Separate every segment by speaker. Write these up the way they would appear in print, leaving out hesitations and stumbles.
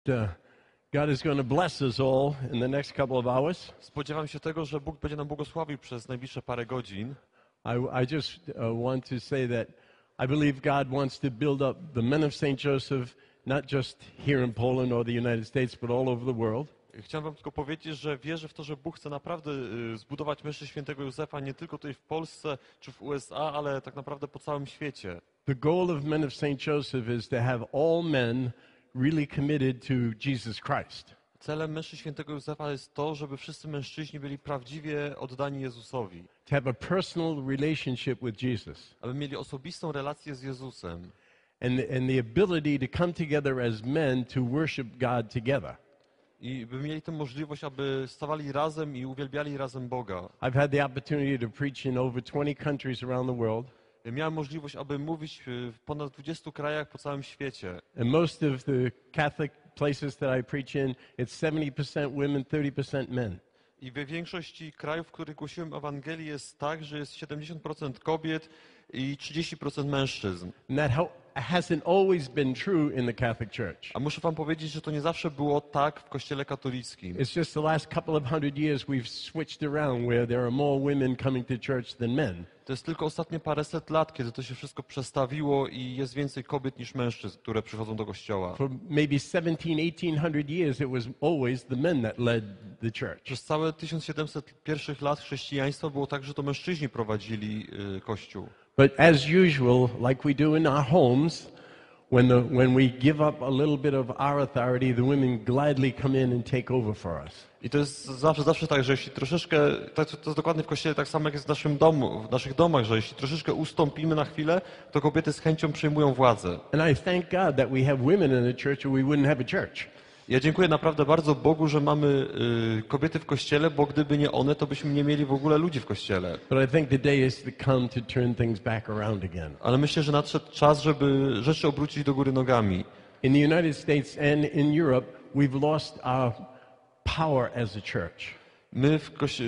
Speaker 1: God is going to bless us all in the next couple of hours.
Speaker 2: Spodziewam się tego, że Bóg będzie nam błogosławił przez najbliższe parę godzin.
Speaker 1: I just want to say that I believe God wants to build up the men of St. Joseph, not just here in Poland or the United States, but all over the world.
Speaker 2: Chciałem wam tylko powiedzieć, że wierzę w to, że Bóg chce naprawdę zbudować mszy świętego Józefa nie tylko tutaj w Polsce czy w USA, ale tak naprawdę po całym świecie.
Speaker 1: The goal of men of St. Joseph is to have all men really committed to Jesus Christ.
Speaker 2: Celem mszy świętego Józefa jest to, żeby wszyscy mężczyźni byli prawdziwie oddani Jezusowi.
Speaker 1: To have a personal relationship with Jesus.
Speaker 2: Aby mieli osobistą relację z Jezusem.
Speaker 1: And the ability to come together as men to worship God together.
Speaker 2: I by mieli tę możliwość, aby stawali razem i uwielbiali razem Boga.
Speaker 1: I've had the opportunity to preach in over 20 countries around the world.
Speaker 2: Miałem możliwość, aby mówić w ponad 20 krajach po całym świecie.
Speaker 1: And most of the Catholic places that I preach in, it's 70% women, 30% men.
Speaker 2: I we większości krajów, w których głosiłem Ewangelię, jest tak, że jest 70% kobiet i 30% mężczyzn.
Speaker 1: And that hasn't always been true in the Catholic Church.
Speaker 2: A muszę wam powiedzieć, że to nie zawsze było tak w Kościele katolickim.
Speaker 1: It's just the last couple of hundred years we've switched around where there are more women coming to church than men.
Speaker 2: To jest tylko ostatnie paręset lat, kiedy to się wszystko przestawiło i jest więcej kobiet niż mężczyzn, które przychodzą do Kościoła.
Speaker 1: For maybe 1800 years it was always the men that led the church.
Speaker 2: Przez całe 1700 pierwszych lat chrześcijaństwa było tak, że to mężczyźni prowadzili Kościół.
Speaker 1: But as usual, like we do in our homes, when we give up a little bit of our authority, the women gladly come in and take over for us.
Speaker 2: I to jest zawsze tak, że jeśli troszeczkę, to jest dokładnie w Kościele tak samo jak jest w naszym domu, w naszych domach, że jeśli troszeczkę ustąpimy na chwilę, to kobiety z chęcią przejmują władzę.
Speaker 1: And I thank God that we have women in the church or we wouldn't have a church.
Speaker 2: Ja dziękuję naprawdę bardzo Bogu, że mamy kobiety w Kościele, bo gdyby nie one, to byśmy nie mieli w ogóle ludzi w Kościele.
Speaker 1: But I think the day is to come to turn things back around again.
Speaker 2: Ale myślę, że nadszedł czas, żeby rzeczy obrócić do góry nogami.
Speaker 1: In the United States and in Europe, we've lost our power as a church.
Speaker 2: My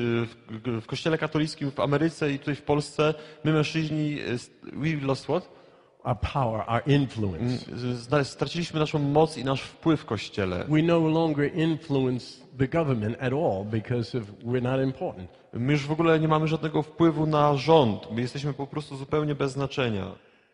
Speaker 2: w Kościele katolickim w Ameryce i tutaj w Polsce, my mężczyźni, we lost what?
Speaker 1: Our power, our influence.
Speaker 2: Straciliśmy naszą moc i nasz wpływ w Kościele.
Speaker 1: We no longer influence the government at all because we're not important.
Speaker 2: My już w ogóle nie mamy żadnego wpływu na rząd. My jesteśmy po prostu zupełnie bez znaczenia.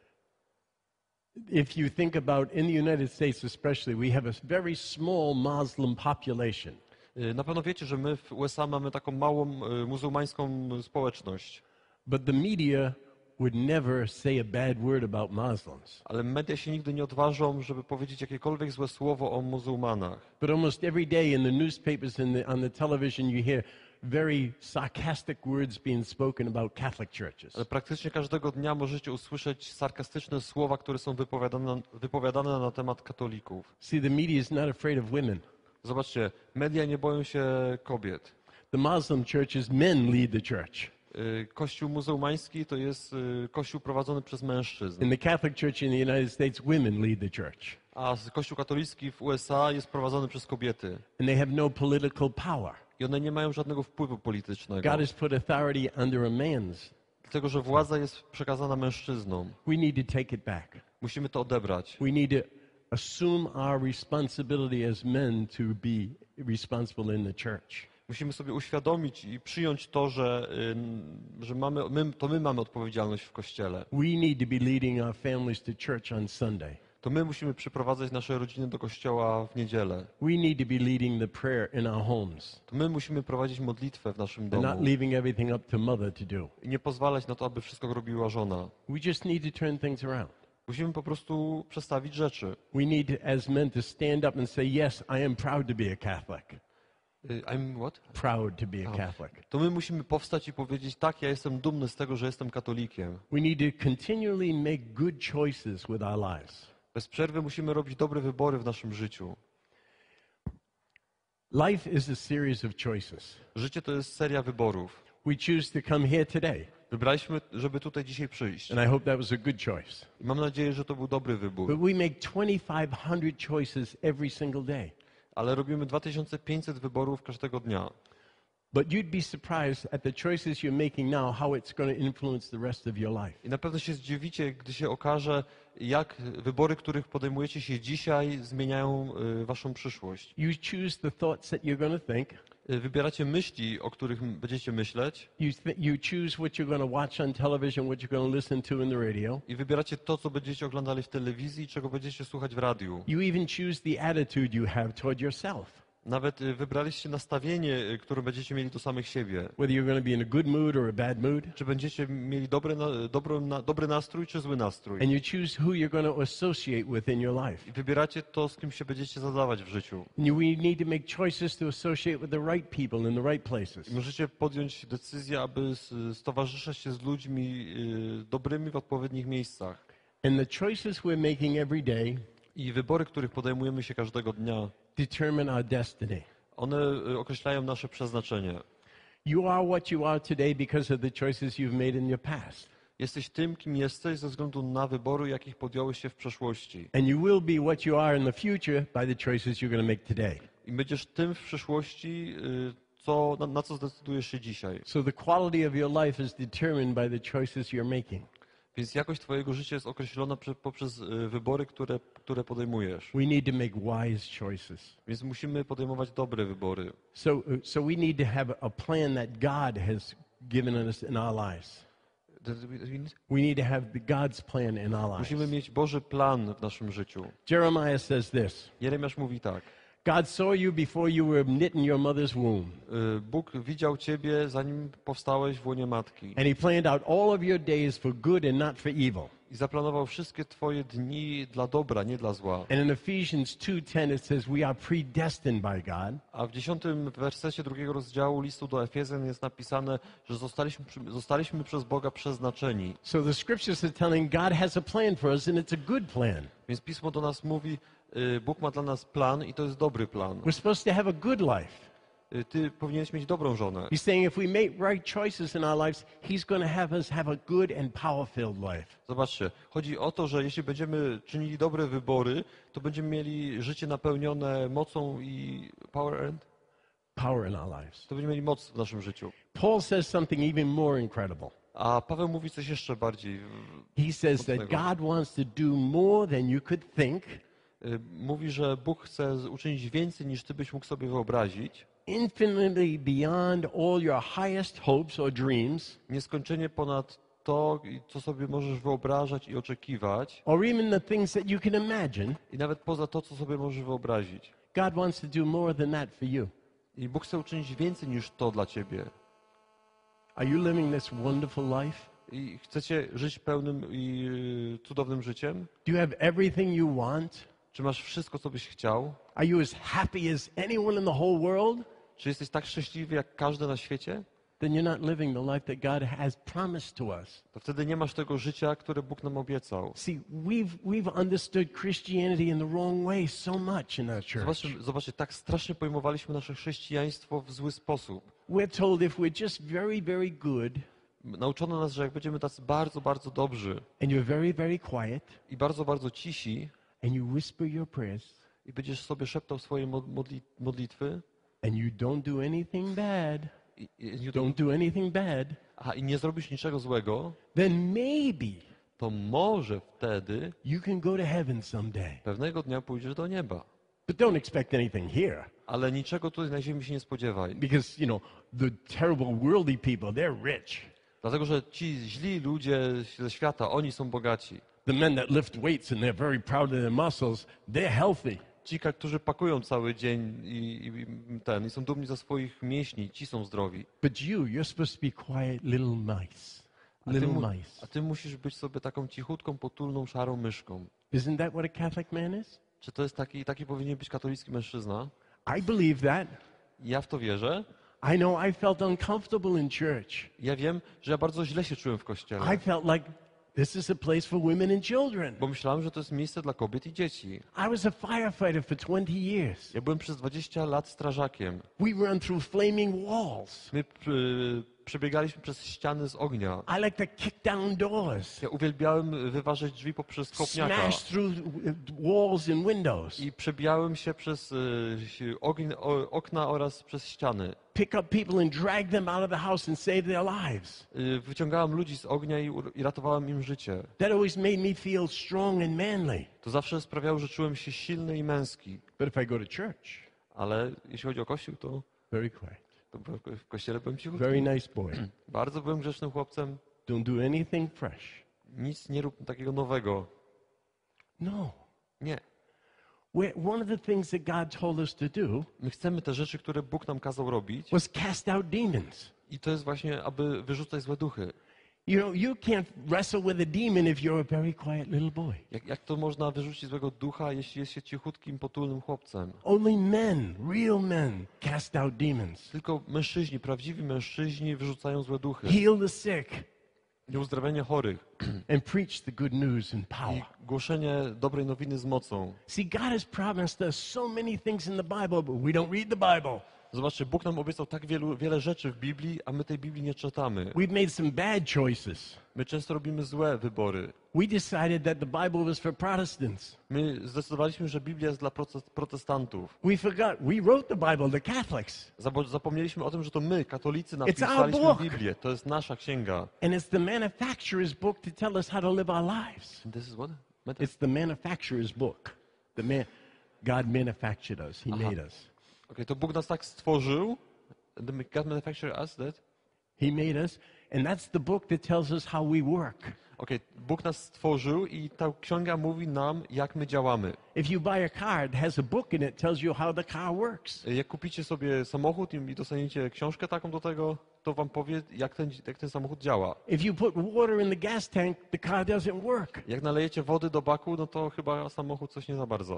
Speaker 1: If you think about in the United States especially, we have a very small Muslim population.
Speaker 2: Na pewno wiecie, że my w USA mamy taką małą muzułmańską społeczność.
Speaker 1: But the media would never say a bad word about Muslims.
Speaker 2: Ale media się nigdy nie odważą, żeby powiedzieć jakiekolwiek złe słowo o muzułmanach.
Speaker 1: But almost every day in the newspapers and on the television you hear very sarcastic words being spoken about Catholic churches.
Speaker 2: Ale praktycznie każdego dnia możecie usłyszeć sarkastyczne słowa, które są wypowiadane na temat katolików.
Speaker 1: See, the media is not afraid of women.
Speaker 2: Zobaczcie, media nie boją się kobiet.
Speaker 1: The Muslim churches, men lead the church.
Speaker 2: Kościół muzułmański to jest kościół prowadzony przez mężczyzn.
Speaker 1: In the Catholic Church in the United States, women lead the church.
Speaker 2: A kościół katolicki w USA jest prowadzony przez kobiety.
Speaker 1: And they have no political power.
Speaker 2: I one nie mają żadnego wpływu politycznego.
Speaker 1: God has put authority under a man's.
Speaker 2: Dlatego, że władza jest przekazana mężczyznom.
Speaker 1: We need to take it back.
Speaker 2: Musimy to odebrać.
Speaker 1: We need to assume our responsibility as men to be responsible in the church.
Speaker 2: Musimy sobie uświadomić i przyjąć to, że my mamy odpowiedzialność w Kościele.
Speaker 1: We need to be leading our families to church on Sunday.
Speaker 2: To my musimy przyprowadzać nasze rodziny do Kościoła w niedzielę.
Speaker 1: We need to be leading the prayer in our homes.
Speaker 2: To my musimy prowadzić modlitwę w naszym
Speaker 1: And
Speaker 2: domu.
Speaker 1: not leaving everything up to mother to do.
Speaker 2: I nie pozwalać na to, aby wszystko robiła żona.
Speaker 1: We just need to turn things around.
Speaker 2: Musimy po prostu przestawić rzeczy.
Speaker 1: We need as men to stand up and say, yes, I am proud to be a Catholic.
Speaker 2: I'm what?
Speaker 1: Proud to be a Catholic.
Speaker 2: To my musimy powstać i powiedzieć, tak, ja jestem dumny z tego, że jestem katolikiem.
Speaker 1: We need to continually make good choices with our lives.
Speaker 2: Bez przerwy musimy robić dobre wybory w naszym życiu.
Speaker 1: Life is a series of choices.
Speaker 2: Życie to jest seria wyborów.
Speaker 1: We choose to come here today.
Speaker 2: Wybraliśmy, żeby tutaj dzisiaj przyjść.
Speaker 1: And I hope that was a good choice.
Speaker 2: I mam nadzieję, że to był dobry wybór.
Speaker 1: But we make 2,500 choices every single day.
Speaker 2: Ale robimy 2500 wyborów każdego dnia.
Speaker 1: But you'd be surprised at the choices you're making now, how it's going to influence the rest of your life.
Speaker 2: I na pewno się zdziwicie, gdy się okaże, jak wybory, których podejmujecie się dzisiaj, zmieniają waszą przyszłość.
Speaker 1: You choose the thoughts that you're going to think.
Speaker 2: Wybieracie myśli, o których będziecie myśleć
Speaker 1: You choose what you're going to watch on television, what you're going to listen to in the radio.
Speaker 2: i wybieracie to, co będziecie oglądali w telewizji, czego będziecie słuchać w radiu.
Speaker 1: You even choose the attitude you have toward yourself.
Speaker 2: Nawet wybraliście nastawienie, które będziecie mieli do samych siebie.
Speaker 1: Whether you're going to be in a good mood or a bad mood.
Speaker 2: Czy będziecie mieli dobry nastrój, czy zły nastrój.
Speaker 1: And you choose who you're going to associate with in your life.
Speaker 2: I wybieracie to, z kim się będziecie zadawać w życiu.
Speaker 1: We need to make choices to associate with the right people in the right places.
Speaker 2: I możecie podjąć decyzję, aby stowarzyszać się z ludźmi dobrymi w odpowiednich miejscach.
Speaker 1: And the choices we're making every day
Speaker 2: I wybory, których podejmujemy się każdego dnia,
Speaker 1: determine our destiny.
Speaker 2: one określają nasze przeznaczenie.
Speaker 1: You are what you are today because of the choices you've made in your past.
Speaker 2: Jesteś tym, kim jesteś ze względu na wybory, jakich podjąłeś się w przeszłości.
Speaker 1: And you will be what you are in the future by the choices you're going to make today.
Speaker 2: I będziesz tym w przyszłości, na co zdecydujesz się dzisiaj.
Speaker 1: So the quality of your life is determined by the choices you're making.
Speaker 2: Więc jakość twojego życia jest określona poprzez wybory, które podejmujesz.
Speaker 1: We need to make wise choices.
Speaker 2: Więc musimy podejmować dobre wybory.
Speaker 1: So we need to have a plan that God has given us in our lives. We need to have God's plan in our lives.
Speaker 2: Musimy mieć Boży plan w naszym życiu.
Speaker 1: Jeremiah says this.
Speaker 2: Jeremiasz mówi tak.
Speaker 1: God saw you before you were knit in your mother's womb.
Speaker 2: Bóg widział ciebie, zanim powstałeś w łonie matki.
Speaker 1: And he planned out all of your days for good and not for evil.
Speaker 2: I zaplanował wszystkie twoje dni dla dobra, nie dla zła.
Speaker 1: And in Ephesians 2:10 it says we are predestined by God.
Speaker 2: A w 10 wersecie 2 rozdziału listu do Efezjan jest napisane, że zostaliśmy przez Boga przeznaczeni.
Speaker 1: So the scriptures are telling God has a plan for us and it's a good plan.
Speaker 2: Więc Pismo do nas mówi, Bóg ma dla nas plan i to jest dobry plan.
Speaker 1: We're supposed to have a good life.
Speaker 2: Ty powinieneś mieć dobrą żonę.
Speaker 1: He's saying if we make right choices in our lives, he's going to have us have a good and power-filled life.
Speaker 2: Zobaczcie, chodzi o to, że jeśli będziemy czynili dobre wybory, to będziemy mieli życie napełnione mocą i
Speaker 1: Power in our lives.
Speaker 2: to będziemy mieli moc w naszym życiu.
Speaker 1: Paul says something even more incredible.
Speaker 2: A Paweł mówi coś jeszcze bardziej.
Speaker 1: He says that God wants to do more than you could think.
Speaker 2: Mówi, że Bóg chce uczynić więcej, niż ty byś mógł sobie wyobrazić.
Speaker 1: Infinitely beyond all your highest hopes or dreams.
Speaker 2: Nieskończenie ponad to, co sobie możesz wyobrażać i oczekiwać.
Speaker 1: Or even the things that you can imagine.
Speaker 2: I nawet poza to, co sobie możesz wyobrazić.
Speaker 1: God wants to do more than that for you.
Speaker 2: I Bóg chce uczynić więcej niż to dla ciebie.
Speaker 1: Are you living this wonderful life?
Speaker 2: I chcecie żyć pełnym i cudownym życiem?
Speaker 1: Do you have everything you want?
Speaker 2: Czy masz wszystko, co byś chciał?
Speaker 1: Are you as happy as anyone in the whole world?
Speaker 2: Czy jesteś tak szczęśliwy jak każdy na świecie?
Speaker 1: Then you're not living the life that God has promised to us.
Speaker 2: To wtedy nie masz tego życia, które Bóg nam obiecał.
Speaker 1: See, we've understood Christianity in the wrong way so much in our church.
Speaker 2: Zobaczcie, tak strasznie pojmowaliśmy nasze chrześcijaństwo w zły sposób.
Speaker 1: We're told if we're just very, very good
Speaker 2: Nauczono nas, że jak będziemy tacy bardzo, bardzo dobrzy
Speaker 1: and you're very, very quiet
Speaker 2: i bardzo, bardzo cisi
Speaker 1: and you whisper your prayers
Speaker 2: i będziesz sobie szeptał swoje modlitwy
Speaker 1: and you don't do anything bad,
Speaker 2: i
Speaker 1: don't do anything bad,
Speaker 2: i nie zrobisz niczego złego,
Speaker 1: then maybe
Speaker 2: to może wtedy
Speaker 1: you can go to heaven someday.
Speaker 2: pewnego dnia pójdziesz do nieba.
Speaker 1: But don't expect anything here.
Speaker 2: Ale niczego tutaj na ziemi się nie spodziewaj.
Speaker 1: Because, the terrible worldly people, they're rich.
Speaker 2: Dlatego, że ci źli ludzie ze świata, oni są bogaci.
Speaker 1: The men that lift weights and they're very proud of their muscles, they're healthy.
Speaker 2: Ci, którzy pakują cały dzień i są dumni ze swoich mięśni, ci są zdrowi.
Speaker 1: But you're supposed to be quiet little mice.
Speaker 2: A ty musisz być sobie taką cichutką, potulną, szarą myszką.
Speaker 1: Isn't that what a Catholic man is?
Speaker 2: Czy to jest taki powinien być katolicki mężczyzna?
Speaker 1: I believe that.
Speaker 2: Ja w to wierzę.
Speaker 1: I know I felt uncomfortable in church.
Speaker 2: Ja wiem, że ja bardzo źle się czułem w kościele.
Speaker 1: I felt like this is a place for women and children.
Speaker 2: Bo myślałem, że to jest miejsce dla kobiet i dzieci.
Speaker 1: I was a firefighter for 20 years.
Speaker 2: Ja byłem przez 20 lat strażakiem.
Speaker 1: We run through flaming walls.
Speaker 2: My przebiegaliśmy przez ściany z ognia.
Speaker 1: I like to kick down doors,
Speaker 2: Ja uwielbiałem wyważyć drzwi poprzez kopniaka.
Speaker 1: smash through walls and windows,
Speaker 2: I przebijałem się przez okna oraz przez ściany.
Speaker 1: pick up people and drag them out of the house and save their lives.
Speaker 2: Wyciągałem ludzi z ognia i ratowałem im życie.
Speaker 1: That always made me feel strong and manly.
Speaker 2: To zawsze sprawiało, że czułem się silny i męski.
Speaker 1: But if I go to church,
Speaker 2: Ale jeśli chodzi o kościół, to
Speaker 1: very quiet,
Speaker 2: w kościele byłem cichutki.
Speaker 1: very nice boy.
Speaker 2: Bardzo byłem grzecznym chłopcem.
Speaker 1: Don't do anything fresh.
Speaker 2: Nic nie rób takiego nowego.
Speaker 1: No.
Speaker 2: Nie.
Speaker 1: One of the things that God told us to do
Speaker 2: My chcemy te rzeczy, które Bóg nam kazał robić.
Speaker 1: was cast out demons.
Speaker 2: I to jest właśnie, aby wyrzucać złe duchy.
Speaker 1: You know, you can't wrestle with a demon if you're a very quiet little boy.
Speaker 2: Jak to można wyrzucić złego ducha, jeśli jest się cichutkim, potulnym chłopcem?
Speaker 1: Only men, real men, cast out demons.
Speaker 2: Tylko mężczyźni, prawdziwi mężczyźni wyrzucają złe duchy.
Speaker 1: Heal the sick
Speaker 2: I uzdrawianie chorych.
Speaker 1: and preach the good news in
Speaker 2: I
Speaker 1: power.
Speaker 2: głoszenie dobrej nowiny z mocą.
Speaker 1: See, God has promised us so many things in the Bible, but we don't read the Bible.
Speaker 2: Zobaczcie, Bóg nam obiecał tak wiele rzeczy w Biblii, a my tej Biblii nie czytamy.
Speaker 1: We've made some bad choices.
Speaker 2: My często robimy złe wybory.
Speaker 1: We decided that the Bible was for Protestants.
Speaker 2: My zdecydowaliśmy, że Biblia jest dla protestantów.
Speaker 1: We forgot. We wrote the Bible, the Catholics.
Speaker 2: Zapomnieliśmy o tym, że to my, katolicy,
Speaker 1: It's our
Speaker 2: napisaliśmy
Speaker 1: book.
Speaker 2: Biblię. To jest nasza księga.
Speaker 1: And it's the manufacturer's book to tell us how to live our lives.
Speaker 2: This is what?
Speaker 1: It's the manufacturer's book. God manufactured us. He made us.
Speaker 2: Okay, to Bóg nas tak stworzył. God manufactured us that?
Speaker 1: He made us, and that's the book that tells us how we work.
Speaker 2: Okej, Bóg nas stworzył i ta księga mówi nam, jak my działamy.
Speaker 1: If you buy a car, it has a book and it tells you how the car works.
Speaker 2: Jak kupicie sobie samochód i dostaniecie książkę taką do tego, to wam powie, jak ten samochód działa.
Speaker 1: If you put water in the gas tank, the car doesn't work.
Speaker 2: Jak nalejecie wody do baku, no to chyba samochód coś nie za bardzo.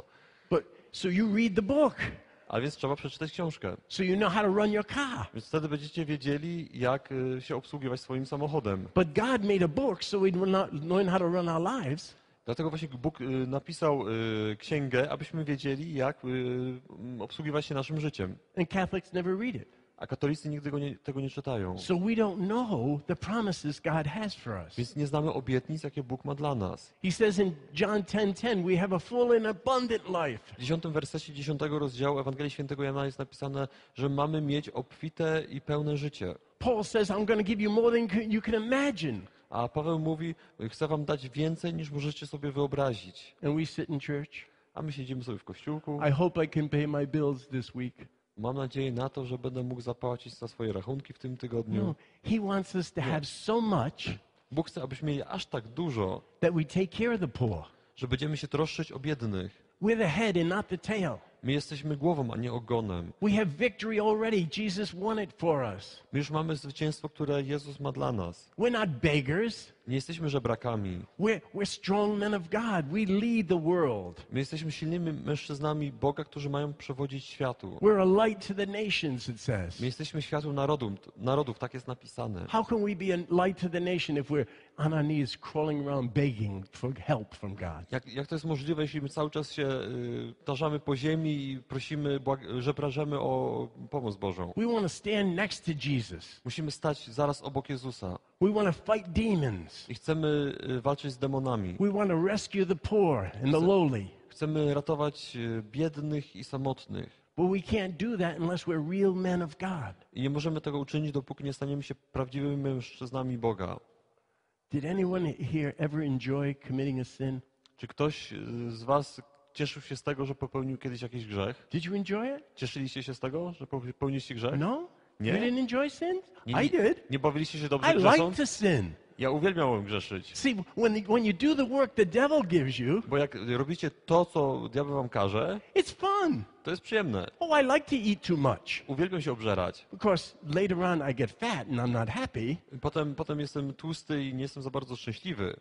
Speaker 1: So you read the book,
Speaker 2: A więc trzeba przeczytać książkę.
Speaker 1: so you know how to run your car.
Speaker 2: Więc wtedy będziecie wiedzieli, jak się obsługiwać swoim samochodem.
Speaker 1: But God made a book so we'd learn how to run our lives.
Speaker 2: Dlatego właśnie Bóg napisał księgę, abyśmy wiedzieli, jak obsługiwać się naszym życiem.
Speaker 1: And Catholics never read it.
Speaker 2: A katolicy nigdy tego nie czytają.
Speaker 1: So we don't know the promises God has for us.
Speaker 2: Więc nie znamy obietnic, jakie Bóg ma dla nas.
Speaker 1: He says in John 10:10, we have a full and abundant life.
Speaker 2: W 10 wersecie 10 rozdziału Ewangelii Świętego Jana jest napisane, że mamy mieć obfite i pełne życie.
Speaker 1: Paul says, I'm going to give you more than you can imagine.
Speaker 2: A Paweł mówi, chcę wam dać więcej, niż możecie sobie wyobrazić.
Speaker 1: And we sit in church.
Speaker 2: A my siedzimy sobie w kościółku.
Speaker 1: I hope I can pay my bills this week.
Speaker 2: Mam nadzieję na to, że będę mógł zapłacić za swoje rachunki w tym tygodniu.
Speaker 1: No, he wants us to have so much
Speaker 2: Bóg chce, abyśmy mieli aż tak dużo,
Speaker 1: that we take care of the poor.
Speaker 2: że będziemy się troszczyć o biednych.
Speaker 1: We're the head and not the tail.
Speaker 2: My jesteśmy głową, a nie ogonem.
Speaker 1: We have victory already. Jesus won it for us.
Speaker 2: My już mamy zwycięstwo, które Jezus ma dla nas.
Speaker 1: We're not beggars.
Speaker 2: Nie jesteśmy żebrakami.
Speaker 1: We're strong men of God. We lead the world.
Speaker 2: My jesteśmy silnymi mężczyznami Boga, którzy mają przewodzić światu.
Speaker 1: We're a light to the nations, it says.
Speaker 2: My jesteśmy światłem narodów, tak jest napisane.
Speaker 1: How can we be a light to the nation if we're on our knees crawling around begging for help from God?
Speaker 2: Jak to jest możliwe, jeśli my cały czas się tarzamy po ziemi i prosimy, żebrażemy o pomoc Bożą?
Speaker 1: We want to stand next to Jesus.
Speaker 2: Musimy stać zaraz obok Jezusa
Speaker 1: We want to fight demons.
Speaker 2: i chcemy walczyć z demonami.
Speaker 1: We want to rescue the poor and the lowly.
Speaker 2: Chcemy ratować biednych i samotnych.
Speaker 1: But we can't do that unless we're real men of God.
Speaker 2: I nie możemy tego uczynić, dopóki nie staniemy się prawdziwymi mężczyznami Boga.
Speaker 1: Did anyone here ever enjoy committing a sin?
Speaker 2: Czy ktoś z was cieszył się z tego, że popełnił kiedyś jakiś grzech?
Speaker 1: Did you enjoy it?
Speaker 2: Cieszyliście się z tego, że popełniliście grzech?
Speaker 1: No?
Speaker 2: Nie.
Speaker 1: You didn't enjoy sin?
Speaker 2: Nie,
Speaker 1: I did.
Speaker 2: nie bawiliście się dobrze
Speaker 1: I
Speaker 2: grzesząc?
Speaker 1: like to sin.
Speaker 2: Ja uwielbiam grzeszyć.
Speaker 1: See, when you do the work the devil gives you,
Speaker 2: Bo jak robicie to, co diabeł wam każe,
Speaker 1: it's fun.
Speaker 2: to jest przyjemne.
Speaker 1: Oh, I like to eat too much.
Speaker 2: Uwielbiam się obżerać.
Speaker 1: Of course, later on I get fat and I'm not happy.
Speaker 2: Potem jestem tłusty i nie jestem za bardzo szczęśliwy.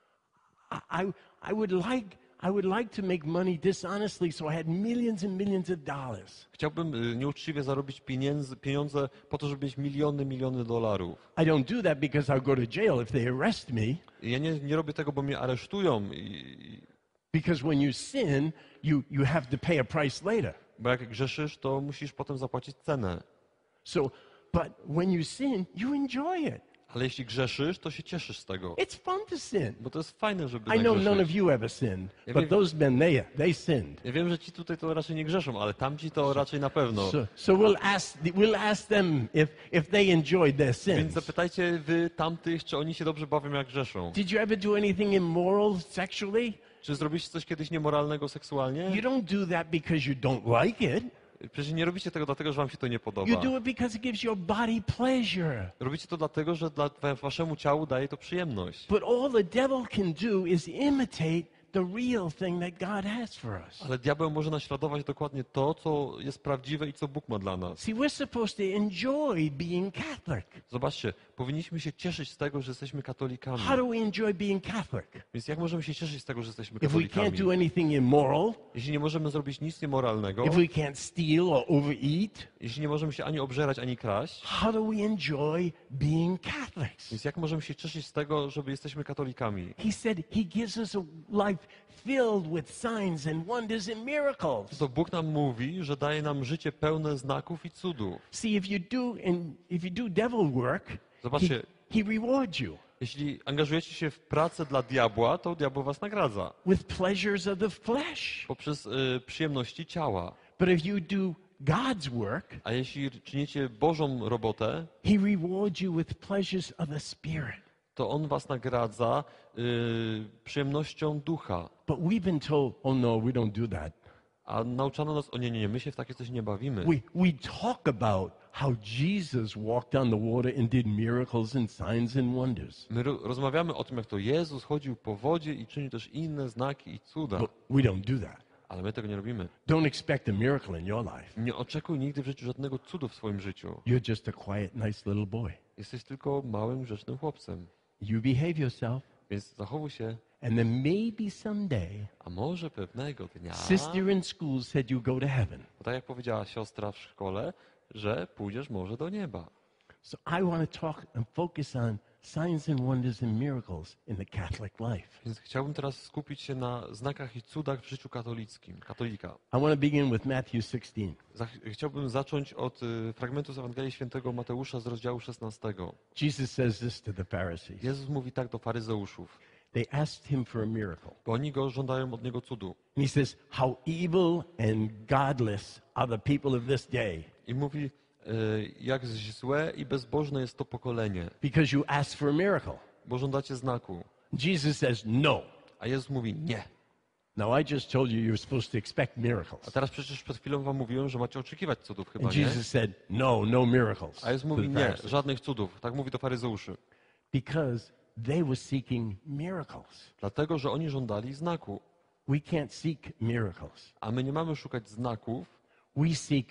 Speaker 1: I would like to make money dishonestly so I had millions and millions of dollars.
Speaker 2: Chciałbym nieuczciwie zarobić pieniądze po to, żeby mieć miliony dolarów.
Speaker 1: I don't do that because I'll go to jail if they arrest me.
Speaker 2: I ja nie robię tego, bo mnie aresztują.
Speaker 1: Because when you sin, you have to pay a price later.
Speaker 2: Bo jak grzeszysz, to musisz potem zapłacić cenę.
Speaker 1: So But when you sin, you enjoy it.
Speaker 2: Ale jeśli grzeszysz, to się cieszysz z tego.
Speaker 1: It's fun to sin.
Speaker 2: Bo to jest fajne, żeby
Speaker 1: I know none of
Speaker 2: nagrzeszyć.
Speaker 1: you ever sinned,
Speaker 2: Ja
Speaker 1: but
Speaker 2: wiem-
Speaker 1: those men, they sinned.
Speaker 2: Ja wiem, że ci tutaj to raczej nie grzeszą, ale tamci to raczej na pewno.
Speaker 1: So we'll ask them if they enjoyed their
Speaker 2: Więc
Speaker 1: sins.
Speaker 2: zapytajcie wy tamtych, czy oni się dobrze bawią, jak grzeszą.
Speaker 1: Did you ever do anything immoral sexually?
Speaker 2: Czy zrobiliście coś kiedyś niemoralnego seksualnie?
Speaker 1: You don't do that because you don't like it.
Speaker 2: Przecież nie robicie tego dlatego, że wam się to nie
Speaker 1: You
Speaker 2: podoba.
Speaker 1: do it because it gives your body pleasure.
Speaker 2: Robicie to dlatego, że waszemu ciału daje to przyjemność.
Speaker 1: But all the devil can do is imitate the real thing that God has for us.
Speaker 2: Ale diabeł może naśladować dokładnie to, co jest prawdziwe i co Bóg ma dla nas.
Speaker 1: See, we're supposed to enjoy being Catholic.
Speaker 2: Zobaczcie, powinniśmy się cieszyć z tego, że jesteśmy katolikami.
Speaker 1: How do we enjoy being Catholic?
Speaker 2: Więc jak możemy się cieszyć z tego, że jesteśmy
Speaker 1: If we can't
Speaker 2: katolikami?
Speaker 1: do anything immoral,
Speaker 2: Jeśli nie możemy zrobić nic niemoralnego,
Speaker 1: if we can't steal or overeat,
Speaker 2: jeśli nie możemy się ani obżerać, ani kraść,
Speaker 1: how do we enjoy being Catholics?
Speaker 2: więc jak możemy się cieszyć z tego, że jesteśmy katolikami?
Speaker 1: He said he gives us a life filled with signs and wonders and miracles.
Speaker 2: To Bóg nam mówi, że daje nam życie pełne znaków i cudów.
Speaker 1: See, if you do devil work,
Speaker 2: Zobaczcie.
Speaker 1: he rewards you
Speaker 2: Jeśli angażujecie się w pracę dla diabła, to diabeł was nagradza
Speaker 1: with pleasures of the flesh.
Speaker 2: poprzez przyjemności ciała.
Speaker 1: But if you do God's work,
Speaker 2: A jeśli czynicie Bożą robotę,
Speaker 1: he rewards you with pleasures of the spirit.
Speaker 2: to On was nagradza przyjemnością ducha.
Speaker 1: But we've been told, oh no, we don't do that.
Speaker 2: A nauczano nas, o nie, my się w takie coś nie bawimy.
Speaker 1: We talk about how Jesus walked on the water and did miracles and signs and wonders.
Speaker 2: My rozmawiamy o tym, jak to Jezus chodził po wodzie i czynił też inne znaki i cuda.
Speaker 1: But we don't do that.
Speaker 2: Ale my tego nie robimy.
Speaker 1: Don't expect a miracle in your life.
Speaker 2: Nie oczekuj nigdy w życiu żadnego cudu w swoim życiu.
Speaker 1: You're just a quiet, nice little boy.
Speaker 2: Jesteś tylko małym, grzecznym chłopcem.
Speaker 1: You behave yourself,
Speaker 2: Więc zachowuj się,
Speaker 1: and then maybe someday,
Speaker 2: a może pewnego dnia,
Speaker 1: sister in school said you go to heaven.
Speaker 2: bo tak jak powiedziała siostra w szkole, że pójdziesz może do nieba.
Speaker 1: So I want to talk and focus on signs and wonders and miracles in the Catholic life.
Speaker 2: Więc chciałbym teraz skupić się na znakach i cudach w życiu katolickim, katolika.
Speaker 1: I want to begin with Matthew 16.
Speaker 2: Chciałbym zacząć od fragmentu z Ewangelii Świętego Mateusza z rozdziału 16.
Speaker 1: Jesus says this to the Pharisees.
Speaker 2: Jezus mówi tak do faryzeuszów,
Speaker 1: They asked him for a miracle.
Speaker 2: bo oni go żądają od niego cudu.
Speaker 1: And he says, how evil and godless are the people of this day,
Speaker 2: I mówi, jak złe i bezbożne jest to pokolenie,
Speaker 1: because you asked for a miracle.
Speaker 2: bo żądacie znaku.
Speaker 1: Jesus says, no.
Speaker 2: A Jezus mówi, nie.
Speaker 1: Now, I just told you you're supposed to expect
Speaker 2: A
Speaker 1: miracles.
Speaker 2: teraz przecież przed chwilą wam mówiłem, że macie oczekiwać cudów chyba,
Speaker 1: And
Speaker 2: nie?
Speaker 1: Jesus said, no, no miracles.
Speaker 2: A Jezus
Speaker 1: to
Speaker 2: mówi,
Speaker 1: the
Speaker 2: nie,
Speaker 1: Pharisees.
Speaker 2: żadnych cudów. Tak mówi do faryzeuszy.
Speaker 1: Because they were seeking miracles.
Speaker 2: Dlatego, że oni żądali znaku.
Speaker 1: We can't seek miracles.
Speaker 2: A my nie mamy szukać znaków,
Speaker 1: We seek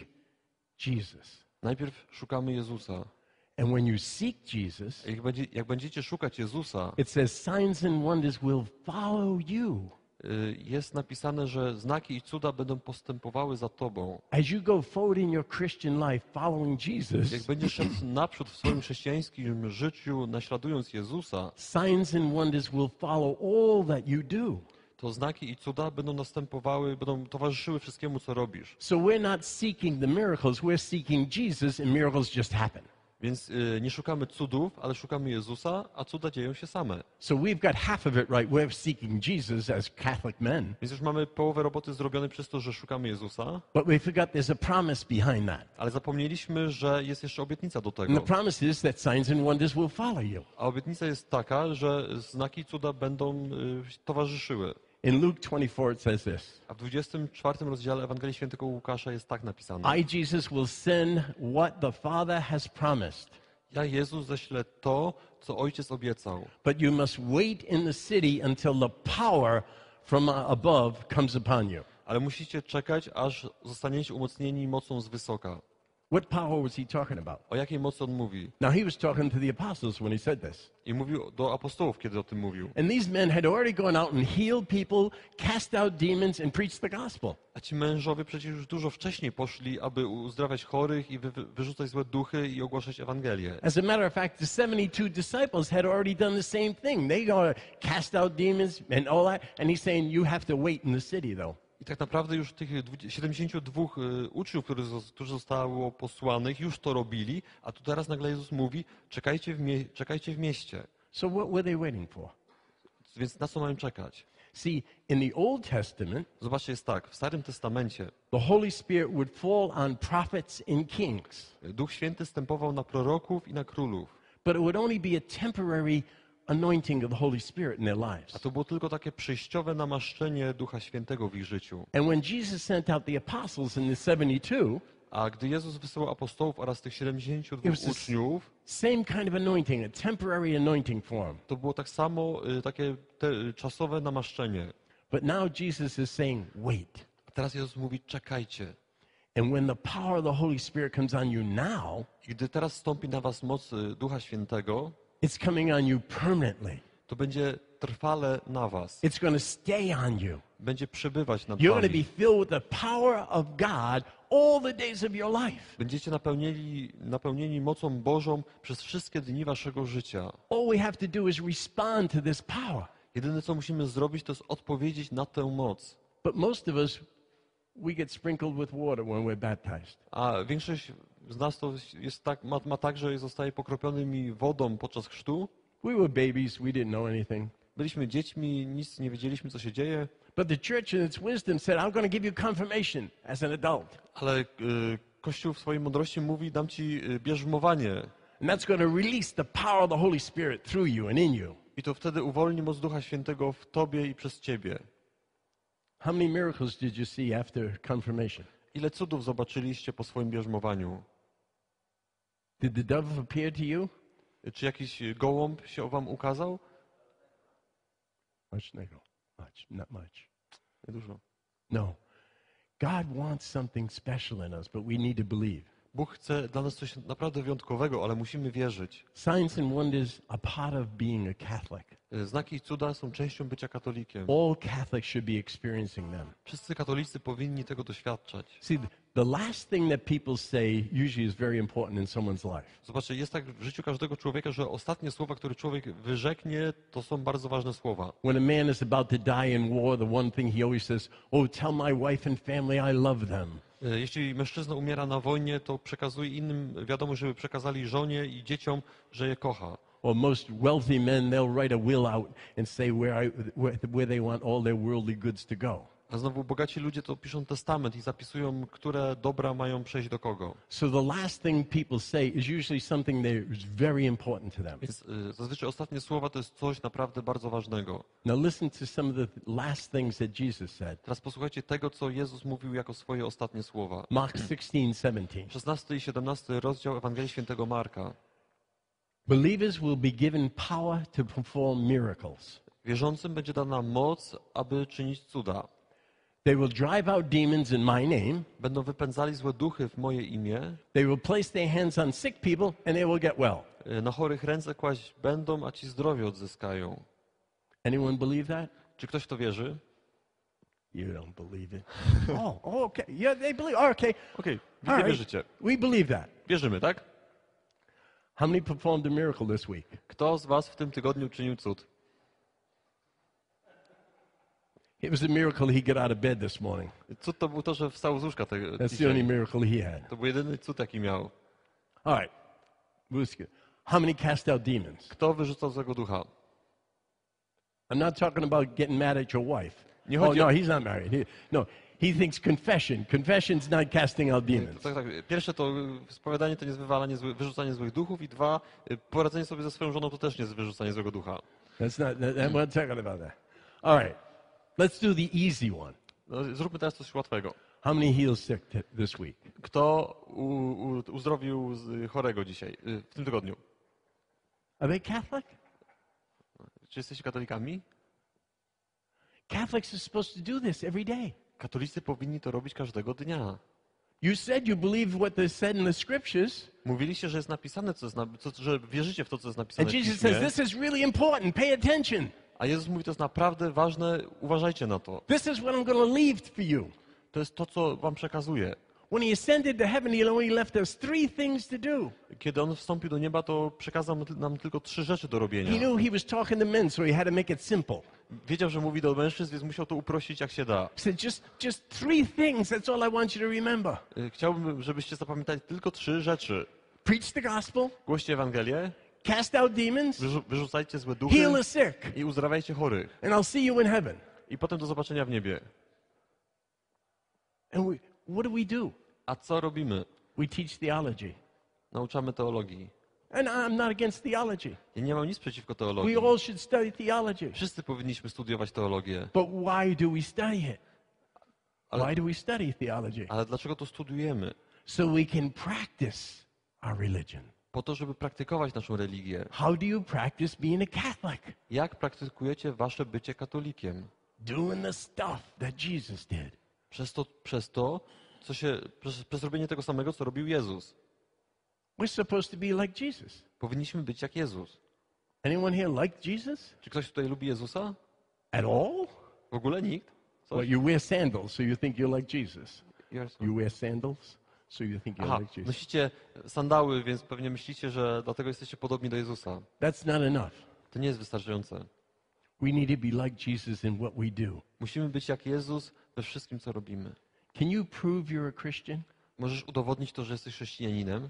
Speaker 1: Jesus.
Speaker 2: najpierw szukamy Jezusa.
Speaker 1: And when you seek Jesus,
Speaker 2: Jak będziecie szukać Jezusa,
Speaker 1: it says signs and wonders will follow you.
Speaker 2: jest napisane, że znaki i cuda będą postępowały za tobą.
Speaker 1: As you go forward in your Christian life following
Speaker 2: Jak
Speaker 1: Jesus,
Speaker 2: będziesz szedł naprzód w swoim chrześcijańskim życiu, naśladując Jezusa,
Speaker 1: signs and wonders will follow all that you do.
Speaker 2: to znaki i cuda będą następowały, będą towarzyszyły wszystkiemu, co robisz.
Speaker 1: So we're not seeking the miracles, we're seeking Jesus, and miracles just happen.
Speaker 2: Więc nie szukamy cudów, ale szukamy Jezusa, a cuda dzieją się same.
Speaker 1: So we've got half of it right. We're seeking Jesus as Catholic men.
Speaker 2: Więc już mamy połowę roboty zrobionej przez to, że szukamy Jezusa,
Speaker 1: But we forgot there's a promise behind that.
Speaker 2: ale zapomnieliśmy, że jest jeszcze obietnica do
Speaker 1: And the
Speaker 2: tego.
Speaker 1: promise is that signs and wonders will follow you.
Speaker 2: A obietnica jest taka, że znaki i cuda będą towarzyszyły.
Speaker 1: In Luke 24, it says this.
Speaker 2: A w 24 rozdziale Ewangelii Świętego Łukasza jest tak napisane.
Speaker 1: I, Jesus, will send what the Father has promised.
Speaker 2: Ja, Jezus, ześlę to, co Ojciec obiecał.
Speaker 1: But you must wait in the city until the power from above comes upon you.
Speaker 2: Ale musicie czekać, aż zostaniecie umocnieni mocą z wysoka.
Speaker 1: What power was he talking about?
Speaker 2: O jakiej mocy on mówi?
Speaker 1: Now, he was talking to the apostles when he said this.
Speaker 2: I mówił do apostołów, kiedy o tym mówił.
Speaker 1: And these men had already gone out and healed people, cast out demons, and preached the gospel.
Speaker 2: A ci mężowie przecież już dużo wcześniej poszli, aby uzdrawiać chorych i wyrzucać złe duchy i ogłaszać Ewangelię.
Speaker 1: As a matter of fact, the 72 disciples had already done the same thing. They cast out demons and all that. And he's saying, you have to wait in the city, though.
Speaker 2: I tak naprawdę już tych 72 uczniów, którzy zostało posłanych, już to robili, a tu teraz nagle Jezus mówi, czekajcie w mieście.
Speaker 1: So what were they waiting for?
Speaker 2: Więc na co mają czekać?
Speaker 1: See, in the Old Testament,
Speaker 2: Zobaczcie, jest tak, w Starym Testamencie
Speaker 1: the Holy Spirit would fall on prophets and kings,
Speaker 2: Duch Święty stępował na proroków i na królów,
Speaker 1: but it would only be a temporary anointing of the Holy Spirit in their
Speaker 2: a
Speaker 1: lives.
Speaker 2: to było tylko takie przejściowe namaszczenie Ducha Świętego w ich życiu.
Speaker 1: And when Jesus sent out the apostles in the 72,
Speaker 2: A gdy Jezus wysyłał apostołów oraz tych 72
Speaker 1: It was this-
Speaker 2: uczniów,
Speaker 1: same kind of anointing, a temporary anointing for them.
Speaker 2: to było tak samo takie czasowe namaszczenie.
Speaker 1: But now Jesus is saying, wait.
Speaker 2: A teraz Jezus mówi, czekajcie.
Speaker 1: And when the power of the Holy Spirit comes on you now,
Speaker 2: I gdy teraz stąpi na was moc Ducha Świętego,
Speaker 1: it's coming on you permanently.
Speaker 2: to będzie trwale na was.
Speaker 1: It's going to stay on you.
Speaker 2: Będzie przebywać nad
Speaker 1: You're going to be
Speaker 2: wami.
Speaker 1: filled with the power of God all the days of your life.
Speaker 2: Będziecie napełnieni mocą Bożą przez wszystkie dni waszego życia.
Speaker 1: All we have to do is respond to this power.
Speaker 2: Jedyne, co musimy zrobić, to jest odpowiedzieć na tę moc.
Speaker 1: But most of us, we get sprinkled with water when we're baptized.
Speaker 2: A większość z nas to jest tak, ma tak, że zostaje pokropionymi wodą podczas chrztu.
Speaker 1: We were babies, we didn't know anything.
Speaker 2: Byliśmy dziećmi, nic nie wiedzieliśmy, co się dzieje,
Speaker 1: But the church in its wisdom said, I'm going to give you confirmation as an adult.
Speaker 2: ale Kościół w swojej mądrości mówi, dam ci bierzmowanie.
Speaker 1: And that's going to release the power of the Holy Spirit through you and in you.
Speaker 2: I to wtedy uwolni moc Ducha Świętego w tobie i przez ciebie.
Speaker 1: How many miracles did you see after confirmation?
Speaker 2: Ile cudów zobaczyliście po swoim bierzmowaniu?
Speaker 1: Did the dove appear to you?
Speaker 2: Czy jakiś gołąb się wam ukazał?
Speaker 1: Much, no, much, not much.
Speaker 2: Niedużo.
Speaker 1: No. God wants something special in us, but we need to believe.
Speaker 2: Bóg chce dla nas coś naprawdę wyjątkowego, ale musimy wierzyć.
Speaker 1: Signs and wonders are part of being a Catholic.
Speaker 2: Znaki i cuda są częścią bycia katolikiem.
Speaker 1: All Catholics should be experiencing them.
Speaker 2: Wszyscy katolicy powinni tego doświadczać.
Speaker 1: See, the last thing that people say usually is very important in someone's life.
Speaker 2: Zobaczcie, jest tak w życiu każdego człowieka, że ostatnie słowa, które człowiek wyrzeknie, to są bardzo ważne słowa.
Speaker 1: When a man is about to die in war, the one thing he always says, oh, tell my wife and family I love them.
Speaker 2: Jeśli mężczyzna umiera na wojnie, to przekazuje innym wiadomo, żeby przekazali żonie i dzieciom, że je kocha.
Speaker 1: Or most wealthy men, they'll write a will out and say where they want all their worldly goods to go.
Speaker 2: A znowu bogaci ludzie to piszą testament i zapisują, które dobra mają przejść do kogo.
Speaker 1: So the last thing people say is usually something that is very important to them.
Speaker 2: Więc zazwyczaj ostatnie słowa to jest coś naprawdę bardzo ważnego.
Speaker 1: Now listen to some of the last things that Jesus said.
Speaker 2: Teraz posłuchajcie tego, co Jezus mówił jako swoje ostatnie słowa.
Speaker 1: Mark 16:17.
Speaker 2: 16 i 17 rozdział Ewangelii Świętego Marka.
Speaker 1: Believers will be given power to perform miracles.
Speaker 2: Wierzącym będzie dana moc, aby czynić cuda.
Speaker 1: They will drive out demons in my name.
Speaker 2: Będą wypędzali złe duchy w moje imię.
Speaker 1: They will place their hands on sick people and they will get well.
Speaker 2: Na chorych ręce kłaść będą, a ci zdrowie odzyskają.
Speaker 1: Anyone believe that?
Speaker 2: Czy ktoś w to wierzy?
Speaker 1: You don't believe it. Oh, okay. Yeah, they believe. Okay.
Speaker 2: Okej,
Speaker 1: All
Speaker 2: wy
Speaker 1: right.
Speaker 2: wierzycie.
Speaker 1: We believe that.
Speaker 2: Wierzymy, tak?
Speaker 1: How many performed a miracle this week?
Speaker 2: Kto z was w tym tygodniu czynił cud?
Speaker 1: It was a miracle he got out of bed this morning.
Speaker 2: Cud to był to, że wstał z łóżka
Speaker 1: That's the only
Speaker 2: dzisiaj.
Speaker 1: miracle he had.
Speaker 2: To był jedyny cud, jaki miał.
Speaker 1: All right. How many cast out demons?
Speaker 2: Kto wyrzucał złego ducha?
Speaker 1: I'm not talking about getting mad at your wife.
Speaker 2: Nie
Speaker 1: Oh,
Speaker 2: chodzi
Speaker 1: no,
Speaker 2: o-
Speaker 1: he's not married. He thinks confession. Confession's not casting out demons.
Speaker 2: Tak. Pierwsze to spowiadanie to nie jest wyrzucanie złych duchów i dwa, poradzenie sobie ze swoją żoną to też nie jest wyrzucanie złego ducha.
Speaker 1: I'm not talking about that. All right. Let's do the easy one.
Speaker 2: No, zróbmy teraz coś łatwego.
Speaker 1: How many healed sick this week?
Speaker 2: Kto uzdrowił chorego dzisiaj, w tym tygodniu?
Speaker 1: Are they Catholic?
Speaker 2: Czy jesteście katolikami?
Speaker 1: Catholics are supposed to do this every day.
Speaker 2: Katolicy powinni to robić każdego dnia.
Speaker 1: You said you believe what they said in the scriptures.
Speaker 2: Mówiliście, że jest napisane, że wierzycie w to, co jest napisane
Speaker 1: And
Speaker 2: w
Speaker 1: Jesus says,
Speaker 2: Piśmie.
Speaker 1: this is really important. Pay attention.
Speaker 2: A Jezus mówi, to jest naprawdę ważne, uważajcie na to.
Speaker 1: This is what I'm going to leave for you.
Speaker 2: To jest to, co wam przekazuję.
Speaker 1: When he ascended to heaven, he only left us 3 things to do.
Speaker 2: Kiedy On wstąpił do nieba, to przekazał nam tylko 3 rzeczy do
Speaker 1: He
Speaker 2: robienia.
Speaker 1: knew he was talking to men, so he had to make it simple.
Speaker 2: wiedział, że mówi do mężczyzn, więc musiał to uprościć jak się da.
Speaker 1: He said, just three things. That's all I want you to remember.
Speaker 2: Chciałbym, żebyście zapamiętali tylko 3 rzeczy.
Speaker 1: Preach the gospel,
Speaker 2: Głoście Ewangelię,
Speaker 1: cast out demons,
Speaker 2: wyrzucajcie złe duchy
Speaker 1: heal the sick,
Speaker 2: i uzdrawiajcie chorych.
Speaker 1: and I'll see you in heaven.
Speaker 2: I potem do zobaczenia w niebie.
Speaker 1: And what do?
Speaker 2: A co robimy?
Speaker 1: We teach theology.
Speaker 2: Nauczamy teologii.
Speaker 1: And I'm not against theology.
Speaker 2: Ja nie mam nic przeciwko
Speaker 1: We
Speaker 2: teologii.
Speaker 1: all should study theology.
Speaker 2: Wszyscy powinniśmy studiować teologię.
Speaker 1: But why do we study it?
Speaker 2: Ale-
Speaker 1: Why do we study theology?
Speaker 2: Ale dlaczego to studiujemy?
Speaker 1: So we can practice our religion.
Speaker 2: Po to, żeby praktykować naszą religię.
Speaker 1: How do you practice being a Catholic?
Speaker 2: Jak praktykujecie wasze bycie katolikiem?
Speaker 1: Doing the stuff that Jesus did.
Speaker 2: Przez robienie tego samego, co robił Jezus.
Speaker 1: We're supposed to be like Jesus.
Speaker 2: Powinniśmy być jak Jezus.
Speaker 1: Anyone here like Jesus?
Speaker 2: Czy ktoś tutaj lubi Jezusa?
Speaker 1: At all?
Speaker 2: W ogóle nikt?
Speaker 1: Well, you wear sandals, so you think you're like Jesus.
Speaker 2: Yes.
Speaker 1: You wear sandals, so you think you're
Speaker 2: Aha,
Speaker 1: like Jesus.
Speaker 2: nosicie sandały, więc pewnie myślicie, że dlatego jesteście podobni do Jezusa.
Speaker 1: That's not enough.
Speaker 2: To nie jest wystarczające.
Speaker 1: We need to be like Jesus in what we do.
Speaker 2: Musimy być jak Jezus we wszystkim, co robimy.
Speaker 1: Can you prove you're a Christian?
Speaker 2: Możesz udowodnić to, że jesteś chrześcijaninem?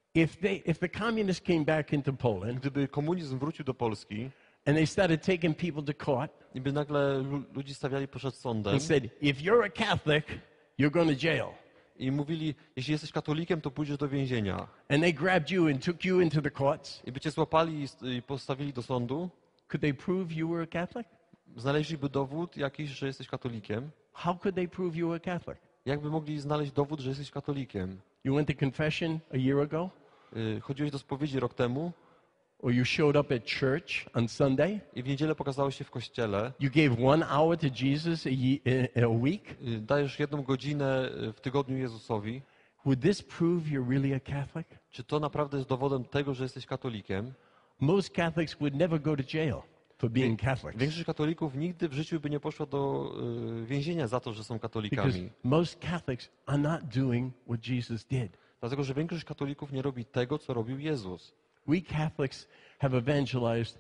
Speaker 1: If the communists came back into Poland
Speaker 2: Gdyby komunizm wrócił do Polski
Speaker 1: and they started taking people to court
Speaker 2: i by nagle ludzi stawiali przed sądem
Speaker 1: and said, if you're a Catholic, you're going to jail.
Speaker 2: i mówili, jeśli jesteś katolikiem, to pójdziesz do więzienia.
Speaker 1: And they grabbed you and took you into the courts,
Speaker 2: I by cię złapali i postawili do sądu,
Speaker 1: could they prove you were a Catholic?
Speaker 2: znaleźliby dowód jakiś, że jesteś katolikiem.
Speaker 1: How could they prove you were a Catholic?
Speaker 2: Jakby mogli znaleźć dowód, że jesteś katolikiem?
Speaker 1: You went to confession a year ago?
Speaker 2: Chodziłeś do spowiedzi rok temu
Speaker 1: Or you showed up at church on Sunday?
Speaker 2: i w niedzielę pokazałeś się w kościele.
Speaker 1: You gave 1 hour to Jesus a week?
Speaker 2: Dajesz 1 godzinę w tygodniu Jezusowi.
Speaker 1: Would this prove you're really a Catholic?
Speaker 2: Czy to naprawdę jest dowodem tego, że jesteś katolikiem?
Speaker 1: Most Catholics would never go to jail for being Catholics.
Speaker 2: Większość katolików nigdy w życiu by nie poszła do więzienia za to, że są
Speaker 1: Because
Speaker 2: katolikami.
Speaker 1: most Catholics are not doing what Jesus did.
Speaker 2: Dlatego, że większość katolików nie robi tego, co robił Jezus.
Speaker 1: We Catholics have evangelized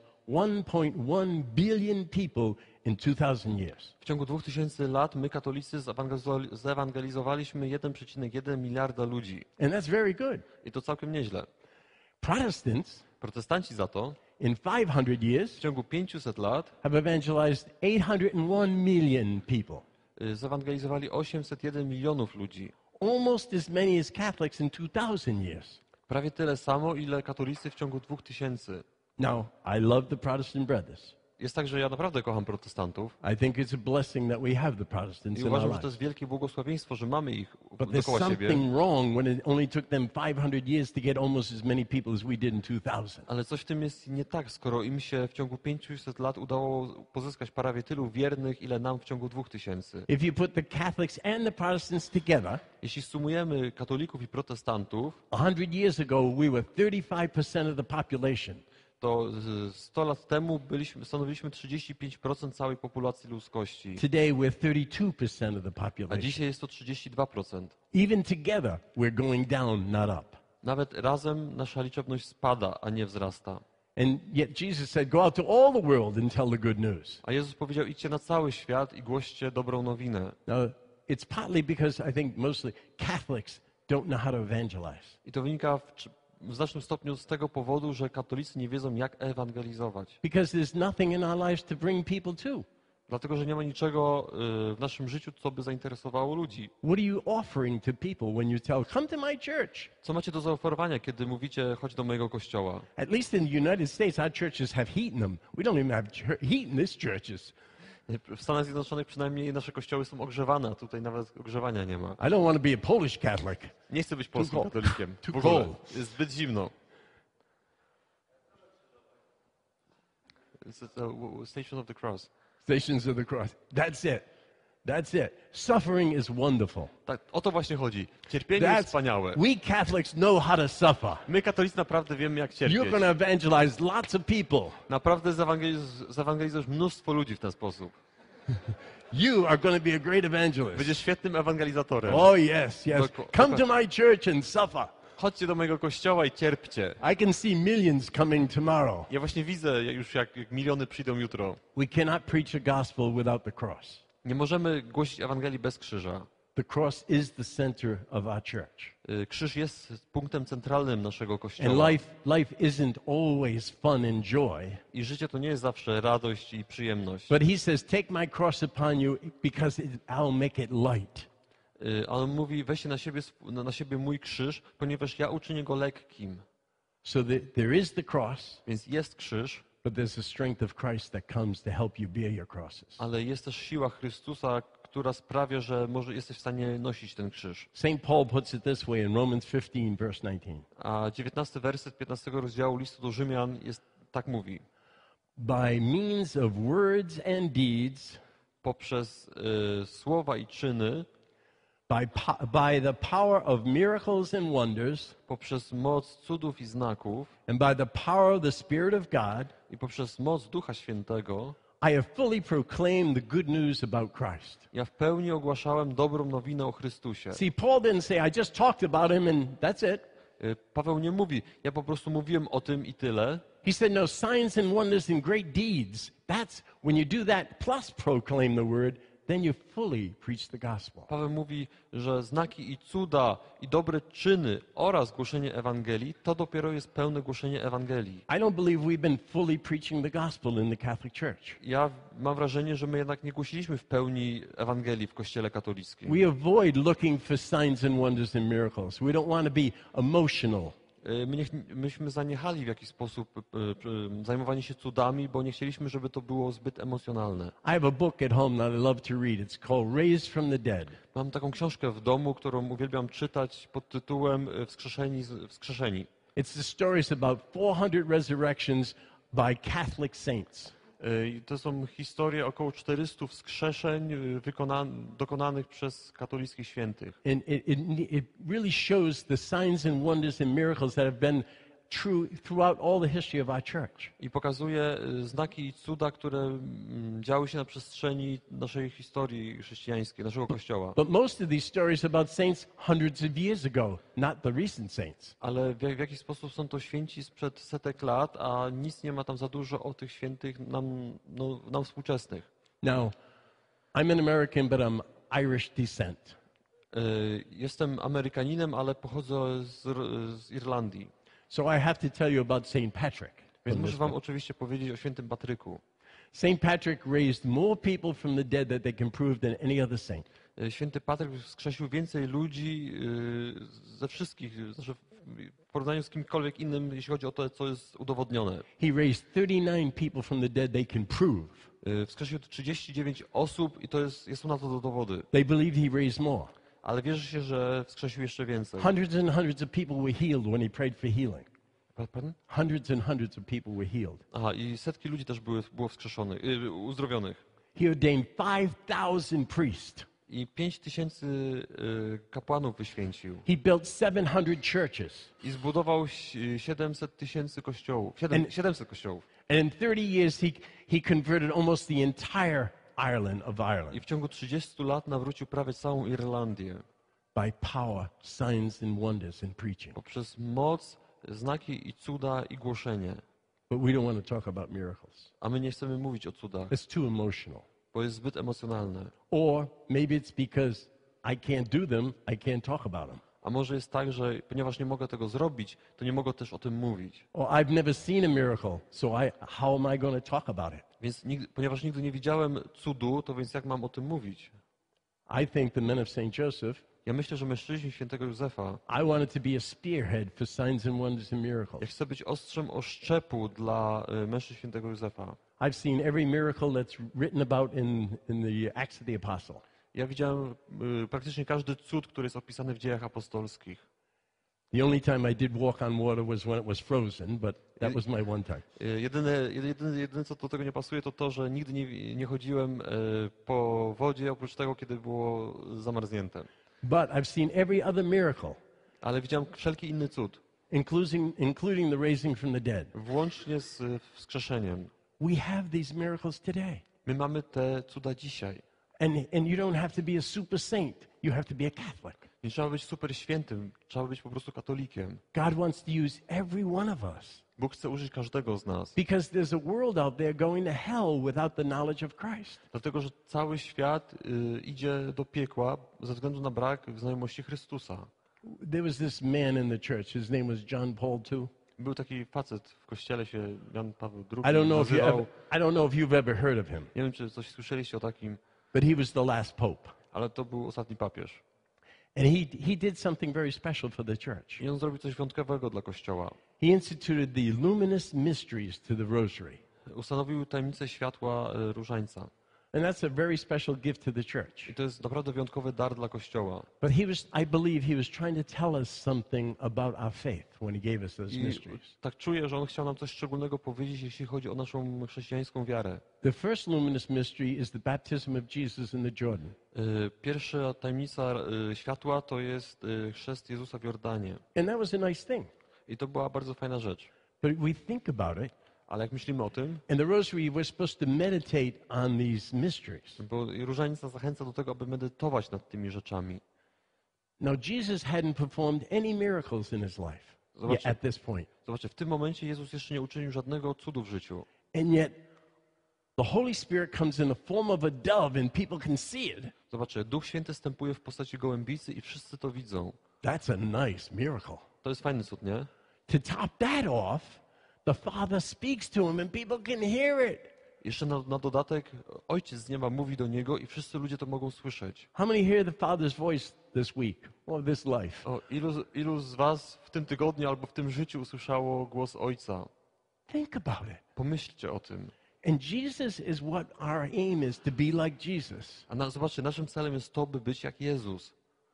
Speaker 1: 1.1 billion people in 2000 years.
Speaker 2: W ciągu 2000 lat my, katolicy, zewangelizowaliśmy 1,1 miliarda ludzi.
Speaker 1: And that's very good.
Speaker 2: I to całkiem nieźle.
Speaker 1: Protestants,
Speaker 2: Protestanci za to
Speaker 1: in 500
Speaker 2: w
Speaker 1: years,
Speaker 2: ciągu 500 lat
Speaker 1: have evangelized 801 million people.
Speaker 2: zewangelizowali 801 milionów ludzi.
Speaker 1: Almost as many as Catholics in 2000 years.
Speaker 2: Prawie tyle samo, ile katolicy w ciągu 2000.
Speaker 1: Now, I love the Protestant brothers.
Speaker 2: Jest tak, że ja naprawdę kocham protestantów
Speaker 1: I think it's a blessing that we have the Protestants
Speaker 2: i
Speaker 1: in our
Speaker 2: uważam, że to
Speaker 1: lives.
Speaker 2: jest wielkie błogosławieństwo, że mamy ich
Speaker 1: But there's
Speaker 2: dookoła siebie.
Speaker 1: something wrong when it only took them 500 years to get almost as many people as we did in 2000.
Speaker 2: Ale coś w tym jest nie tak, skoro im się w ciągu 500 lat udało pozyskać prawie tylu wiernych, ile nam w ciągu 2000.
Speaker 1: If you put the Catholics and the Protestants together,
Speaker 2: Jeśli sumujemy katolików i protestantów,
Speaker 1: 100 years ago we were 35% of the population.
Speaker 2: to 100 lat temu stanowiliśmy 35% całej populacji ludzkości,
Speaker 1: Today we're 32% of the
Speaker 2: a
Speaker 1: population.
Speaker 2: dzisiaj jest to 32%.
Speaker 1: Even together we're going down, not up.
Speaker 2: Nawet razem nasza liczebność spada, a nie wzrasta.
Speaker 1: And yet Jesus said, go out to all the world and tell the good news.
Speaker 2: A Jezus powiedział, idźcie na cały świat i głoście dobrą nowinę.
Speaker 1: Now, it's partly because I think mostly Catholics don't know how to evangelize.
Speaker 2: I to wynika w znacznym stopniu z tego powodu, że katolicy nie wiedzą, jak ewangelizować.
Speaker 1: Because there's nothing in our lives to bring people to.
Speaker 2: Dlatego, że nie ma niczego w naszym życiu, co by zainteresowało ludzi.
Speaker 1: What are you offering to people when you tell, come to my church?
Speaker 2: Co macie do zaoferowania, kiedy mówicie, chodź do mojego kościoła?
Speaker 1: At least in the United States, our churches have heat in them. We don't even have heat in these churches.
Speaker 2: W Stanach Zjednoczonych przynajmniej nasze kościoły są ogrzewane, a tutaj nawet ogrzewania nie ma.
Speaker 1: I don't want to be a Polish Catholic.
Speaker 2: Nie chcę być polskim
Speaker 1: cold.
Speaker 2: katolikiem.
Speaker 1: Too
Speaker 2: W ogóle.
Speaker 1: cold.
Speaker 2: Jest zbyt zimno. Station of the Cross.
Speaker 1: Stations of the Cross. That's it. That's it. Suffering is wonderful.
Speaker 2: Tak, o to właśnie chodzi. Cierpienie jest wspaniałe.
Speaker 1: We Catholics know how to suffer.
Speaker 2: My, katolicy, naprawdę wiemy, jak
Speaker 1: You're
Speaker 2: cierpieć.
Speaker 1: going to evangelize lots of people.
Speaker 2: Naprawdę zewangelizujesz mnóstwo ludzi w ten sposób.
Speaker 1: You are going to be a great evangelist.
Speaker 2: Będziesz świetnym ewangelizatorem.
Speaker 1: Oh, yes, yes.
Speaker 2: Doko-
Speaker 1: Come to my church and suffer.
Speaker 2: chodźcie do mojego kościoła i cierpcie.
Speaker 1: I can see millions coming tomorrow.
Speaker 2: Ja właśnie widzę już jak miliony przyjdą jutro.
Speaker 1: We cannot preach the gospel without the cross.
Speaker 2: Nie możemy głosić Ewangelii bez krzyża.
Speaker 1: The cross is the center of our church.
Speaker 2: Krzyż jest punktem centralnym naszego
Speaker 1: And
Speaker 2: kościoła.
Speaker 1: life isn't always fun and joy.
Speaker 2: I życie to nie jest zawsze radość i przyjemność.
Speaker 1: But he says, take my cross upon you because I'll make it light.
Speaker 2: A on mówi, weźcie na siebie mój krzyż, ponieważ ja uczynię go lekkim.
Speaker 1: So there is the cross,
Speaker 2: Więc jest krzyż,
Speaker 1: but there's the strength of Christ that comes to help you bear your crosses.
Speaker 2: ale jest też siła Chrystusa, która sprawia, że jesteś w stanie nosić ten krzyż.
Speaker 1: St. Paul puts it this way in Romans 15, verse 19.
Speaker 2: A 19 werset 15 rozdziału listu do Rzymian tak mówi.
Speaker 1: By means of words and deeds,
Speaker 2: Poprzez słowa i czyny,
Speaker 1: by the power of miracles and wonders,
Speaker 2: poprzez moc cudów i znaków
Speaker 1: and by the power of the Spirit of God,
Speaker 2: i poprzez moc Ducha Świętego
Speaker 1: I have fully proclaimed the good news about Christ.
Speaker 2: ja w pełni ogłaszałem dobrą nowinę o Chrystusie.
Speaker 1: See, Paul didn't say, I just talked about him and that's it.
Speaker 2: Paweł nie mówi, ja po prostu mówiłem o tym i tyle.
Speaker 1: He said, no, signs and wonders and great deeds. That's when you do that plus proclaim the word, then you fully preach the gospel.
Speaker 2: Paweł mówi, że znaki i cuda i dobre czyny oraz głoszenie Ewangelii to dopiero jest pełne głoszenie Ewangelii.
Speaker 1: I don't believe we've been fully preaching the gospel in the Catholic Church.
Speaker 2: Ja mam wrażenie, że my jednak nie głosiliśmy w pełni Ewangelii w Kościele katolickim.
Speaker 1: We avoid looking for signs and wonders and miracles. We don't want to be emotional.
Speaker 2: Myśmy zaniechali w jakiś sposób zajmowanie się cudami, bo nie chcieliśmy, żeby to było zbyt emocjonalne.
Speaker 1: I have a book at home that I love to read. It's called Raised from the Dead.
Speaker 2: Mam taką książkę w domu, którą uwielbiam czytać pod tytułem Wskrzeszeni.
Speaker 1: It's the stories about 400 resurrections by Catholic saints.
Speaker 2: I to są historie około 400 wskrzeszeń dokonanych przez katolickich świętych.
Speaker 1: And it really shows the signs and wonders and miracles that have been true throughout all the history of our church.
Speaker 2: I pokazuje znaki i cuda, które działy się na przestrzeni naszej historii chrześcijańskiej, naszego Kościoła.
Speaker 1: But most of these stories about saints hundreds of years ago, not the recent saints.
Speaker 2: Ale w jaki sposób są to święci sprzed setek lat, a nic nie ma tam za dużo o tych świętych nam współczesnych.
Speaker 1: Now, I'm an American, but I'm Irish descent.
Speaker 2: Jestem Amerykaninem, ale pochodzę z Irlandii.
Speaker 1: So I have to tell you about St. Patrick.
Speaker 2: Więc muszę wam oczywiście powiedzieć o świętym Patryku.
Speaker 1: St. Patrick raised more people from the dead that they can prove than any other saint.
Speaker 2: Święty Patryk wskrzesił więcej ludzi ze wszystkich, znaczy w porównaniu z kimkolwiek innym, jeśli chodzi o to, co jest udowodnione.
Speaker 1: He raised 39 people from the dead they can prove.
Speaker 2: Wskrzesił 39 osób i są na to dowody.
Speaker 1: They believe he raised more.
Speaker 2: Ale wierzy się, że wskrzesił jeszcze więcej.
Speaker 1: Hundreds and hundreds of people were healed when he prayed for healing.
Speaker 2: Pardon?
Speaker 1: Hundreds and hundreds of people were healed.
Speaker 2: Aha, i setki ludzi też było wskrzeszonych, uzdrowionych.
Speaker 1: He ordained 5,000 priests.
Speaker 2: I 5000 kapłanów wyświęcił.
Speaker 1: He built 700 churches.
Speaker 2: I zbudował 700 tysięcy kościołów. 700 kościołów.
Speaker 1: And in 30 years, he converted almost the entire Ireland of
Speaker 2: I
Speaker 1: Ireland
Speaker 2: w ciągu 30 lat nawrócił prawie całą Irlandię.
Speaker 1: by power, signs and wonders and preaching.
Speaker 2: Poprzez moc, znaki i cuda i głoszenie.
Speaker 1: But we don't want to talk about miracles.
Speaker 2: A my nie chcemy mówić o cudach,
Speaker 1: It's too emotional.
Speaker 2: bo jest zbyt emocjonalne.
Speaker 1: Or maybe it's because I can't do them, I can't talk about them.
Speaker 2: A może jest tak, że ponieważ nie mogę tego zrobić, to nie mogę też o tym mówić.
Speaker 1: Or I've never seen a miracle, so how am I going to talk about it?
Speaker 2: Więc ponieważ nigdy nie widziałem cudu, to więc jak mam o tym mówić?
Speaker 1: I think the men of St. Joseph,
Speaker 2: Ja myślę, że mężczyźni świętego Józefa,
Speaker 1: I wanted to be a spearhead for signs and wonders and
Speaker 2: ja
Speaker 1: miracles.
Speaker 2: chcę być ostrzem oszczepu dla mężczyzn świętego Józefa.
Speaker 1: I've seen every miracle that's written about in the Acts of the Apostle.
Speaker 2: Ja widziałem praktycznie każdy cud, który jest opisany w dziejach apostolskich.
Speaker 1: The only time I did walk on water was when it was frozen, but that was my one time.
Speaker 2: Jedyne co do tego nie pasuje, to to, że nigdy nie chodziłem po wodzie, oprócz tego, kiedy było zamarznięte.
Speaker 1: But I've seen every other miracle,
Speaker 2: Ale widziałem wszelki inny cud,
Speaker 1: including the raising from the dead.
Speaker 2: włącznie z wskrzeszeniem.
Speaker 1: We have these miracles today.
Speaker 2: My mamy te cuda dzisiaj.
Speaker 1: And you don't have to be a super saint. You have to be a Catholic.
Speaker 2: Nie trzeba być super świętym, trzeba być po prostu katolikiem.
Speaker 1: God wants to use every one of us
Speaker 2: Bóg chce użyć każdego z nas.
Speaker 1: because there's a world out there going to hell without the knowledge of Christ.
Speaker 2: Dlatego, że cały świat idzie do piekła ze względu na brak znajomości Chrystusa.
Speaker 1: There was this man in the church. His name was John Paul II.
Speaker 2: Był taki facet w kościele, się Jan Paweł II
Speaker 1: I don't know
Speaker 2: nazywał.
Speaker 1: if you've ever heard of him,
Speaker 2: Nie wiem, czy coś słyszeliście o takim,
Speaker 1: but he was the last pope.
Speaker 2: ale to był ostatni papież.
Speaker 1: And he did something very special for the church.
Speaker 2: I on zrobił coś wyjątkowego dla Kościoła.
Speaker 1: He instituted the luminous mysteries to the rosary.
Speaker 2: Ustanowił tajemnicę światła różańca.
Speaker 1: And that's a very special gift to the church.
Speaker 2: I to jest naprawdę wyjątkowy dar dla Kościoła.
Speaker 1: But I believe he was trying to tell us something about our faith when he gave us those
Speaker 2: I
Speaker 1: mysteries.
Speaker 2: tak czuję, że on chciał nam coś szczególnego powiedzieć, jeśli chodzi o naszą chrześcijańską wiarę.
Speaker 1: The first luminous mystery is the baptism of Jesus in the Jordan.
Speaker 2: Pierwsza tajemnica światła to jest chrzest Jezusa w Jordanie.
Speaker 1: And that was a nice thing.
Speaker 2: I to była bardzo fajna rzecz.
Speaker 1: But we think about it,
Speaker 2: Ale jak myślimy o tym,
Speaker 1: and the rosary, we're supposed to meditate on these mysteries.
Speaker 2: bo różańc nas zachęca do tego, aby medytować nad tymi rzeczami.
Speaker 1: Now, Jesus hadn't performed any miracles in his life
Speaker 2: Zobaczcie.
Speaker 1: at this point.
Speaker 2: Zobaczcie, w tym momencie Jezus jeszcze nie uczynił żadnego cudu w życiu.
Speaker 1: And yet, the Holy Spirit comes in the form of a dove, and people can see it.
Speaker 2: Zobaczcie, Duch Święty wstępuje w postaci gołębicy i wszyscy to widzą.
Speaker 1: That's a nice miracle.
Speaker 2: To jest fajny cud, nie?
Speaker 1: To top that off, the Father speaks to him, and people can hear it.
Speaker 2: Jeszcze na dodatek Ojciec z nieba mówi do niego i wszyscy ludzie to mogą słyszeć.
Speaker 1: How many hear the Father's voice this week or this life?
Speaker 2: O, ilu z was w tym tygodniu albo w tym życiu usłyszało głos Ojca?
Speaker 1: Think about it.
Speaker 2: Pomyślcie o tym.
Speaker 1: And Jesus is what our aim is, to be like Jesus.
Speaker 2: Zobaczcie, naszym celem jest to, by być jak Jezus.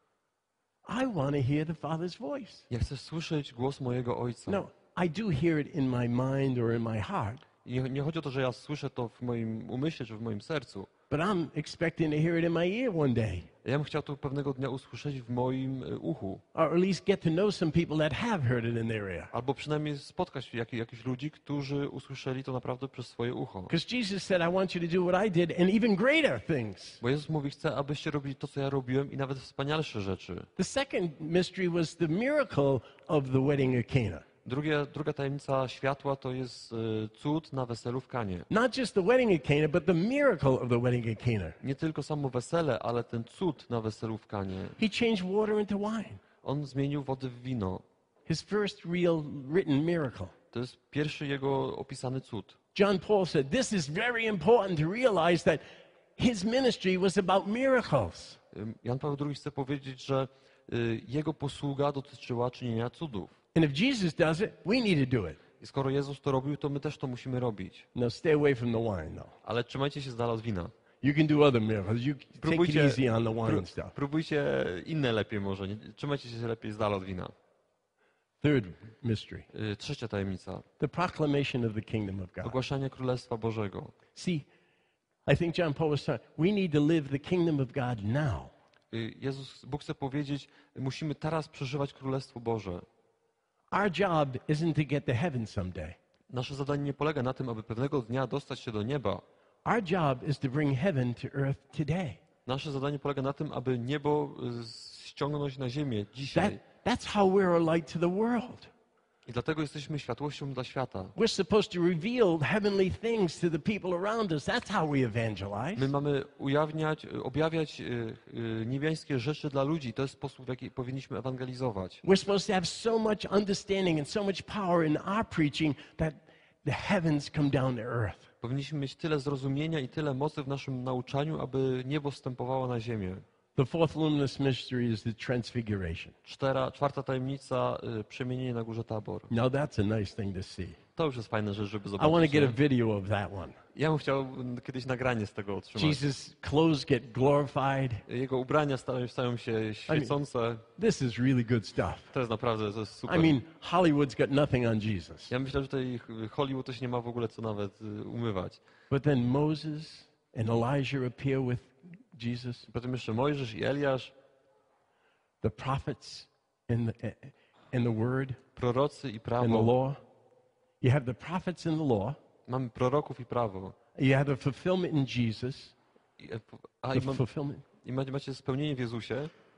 Speaker 1: I want to hear the Father's voice.
Speaker 2: Ja chcę słyszeć głos mojego Ojca.
Speaker 1: No, I do hear it in my mind or in my heart,
Speaker 2: I nie chodzi o to, że ja słyszę to w moim umyśle czy w moim sercu.
Speaker 1: but I'm expecting to hear it in my ear one day,
Speaker 2: Ja bym chciał to pewnego dnia usłyszeć w moim uchu.
Speaker 1: or at least get to know some people that have heard it in their ear.
Speaker 2: Albo przynajmniej spotkać jakichś ludzi, którzy usłyszeli to naprawdę przez swoje ucho.
Speaker 1: Because Jesus said, I want you to do what I did and even greater things.
Speaker 2: Bo Jezus mówi, chcę, abyście robili to, co ja robiłem i nawet wspanialsze rzeczy.
Speaker 1: The second mystery was the miracle of the wedding at Cana.
Speaker 2: Druga tajemnica światła to jest cud na weselu w Kanie.
Speaker 1: Not just the wedding at Cana, but the miracle of the wedding at Cana.
Speaker 2: Nie tylko samo wesele, ale ten cud na weselu w Kanie.
Speaker 1: He changed water into wine.
Speaker 2: On zmienił wodę w wino.
Speaker 1: His first real written miracle.
Speaker 2: To jest pierwszy jego opisany cud.
Speaker 1: John Paul said, this is very important to realize that his ministry was about miracles.
Speaker 2: Jan Paweł II chce powiedzieć, że jego posługa dotyczyła czynienia cudów.
Speaker 1: And if Jesus does it, we need to do it.
Speaker 2: I skoro Jezus to robił, to my też to musimy robić.
Speaker 1: Now stay away from the wine, though.
Speaker 2: Ale trzymajcie się z dala od wina.
Speaker 1: You can do other miracles. You take it easy on the wine stuff.
Speaker 2: Próbujcie inne lepiej może. Trzymajcie się lepiej z dala od wina.
Speaker 1: Third mystery,
Speaker 2: Trzecia tajemnica.
Speaker 1: the proclamation of the kingdom of God.
Speaker 2: Ogłaszanie Królestwa Bożego.
Speaker 1: See, I think John Paul was saying, we need to live the kingdom of God now.
Speaker 2: Bóg chce powiedzieć, musimy teraz przeżywać Królestwo Boże.
Speaker 1: Our job isn't to get to heaven someday.
Speaker 2: Nasze zadanie nie polega na tym, aby pewnego dnia dostać się do nieba.
Speaker 1: Our job is to bring heaven to earth today.
Speaker 2: Nasze zadanie polega na tym, aby niebo ściągnąć na ziemię dzisiaj.
Speaker 1: That's how we're a light to the world.
Speaker 2: I dlatego jesteśmy światłością dla świata.
Speaker 1: We're supposed to reveal heavenly things to the people around us. That's how we evangelize.
Speaker 2: My mamy objawiać niebiańskie rzeczy dla ludzi. To jest sposób, w jaki powinniśmy ewangelizować.
Speaker 1: We're supposed to have so much understanding and so much power in our preaching that the heavens come down to earth.
Speaker 2: Powinniśmy mieć tyle zrozumienia i tyle mocy w naszym nauczaniu, aby niebo wstępowało na ziemię.
Speaker 1: The fourth luminous mystery is the transfiguration.
Speaker 2: Czwarta tajemnica, przemienienie na górze Tabor.
Speaker 1: Now that's a nice thing to see.
Speaker 2: To już jest fajna rzecz, żeby
Speaker 1: I want to
Speaker 2: zobaczyć.
Speaker 1: get a
Speaker 2: Nie?
Speaker 1: video of that one.
Speaker 2: Ja bym chciał kiedyś nagranie z tego otrzymać.
Speaker 1: Jesus' clothes get glorified.
Speaker 2: Jego ubrania stają się świecące.
Speaker 1: This is really good stuff.
Speaker 2: To jest naprawdę, to jest super.
Speaker 1: I mean, Hollywood's got nothing on Jesus.
Speaker 2: Ja myślę, że tutaj Hollywood też nie ma w ogóle co nawet umywać.
Speaker 1: But then Moses and Elijah appear with Jesus.
Speaker 2: Potem jeszcze Mojżesz i Eliasz,
Speaker 1: The prophets and the word
Speaker 2: prorocy i
Speaker 1: and the
Speaker 2: prawo.
Speaker 1: law. You have the prophets and the law.
Speaker 2: Mamy proroków i prawo.
Speaker 1: You have the fulfillment in Jesus.
Speaker 2: I
Speaker 1: The fulfillment.
Speaker 2: macie spełnienie w Jezusie.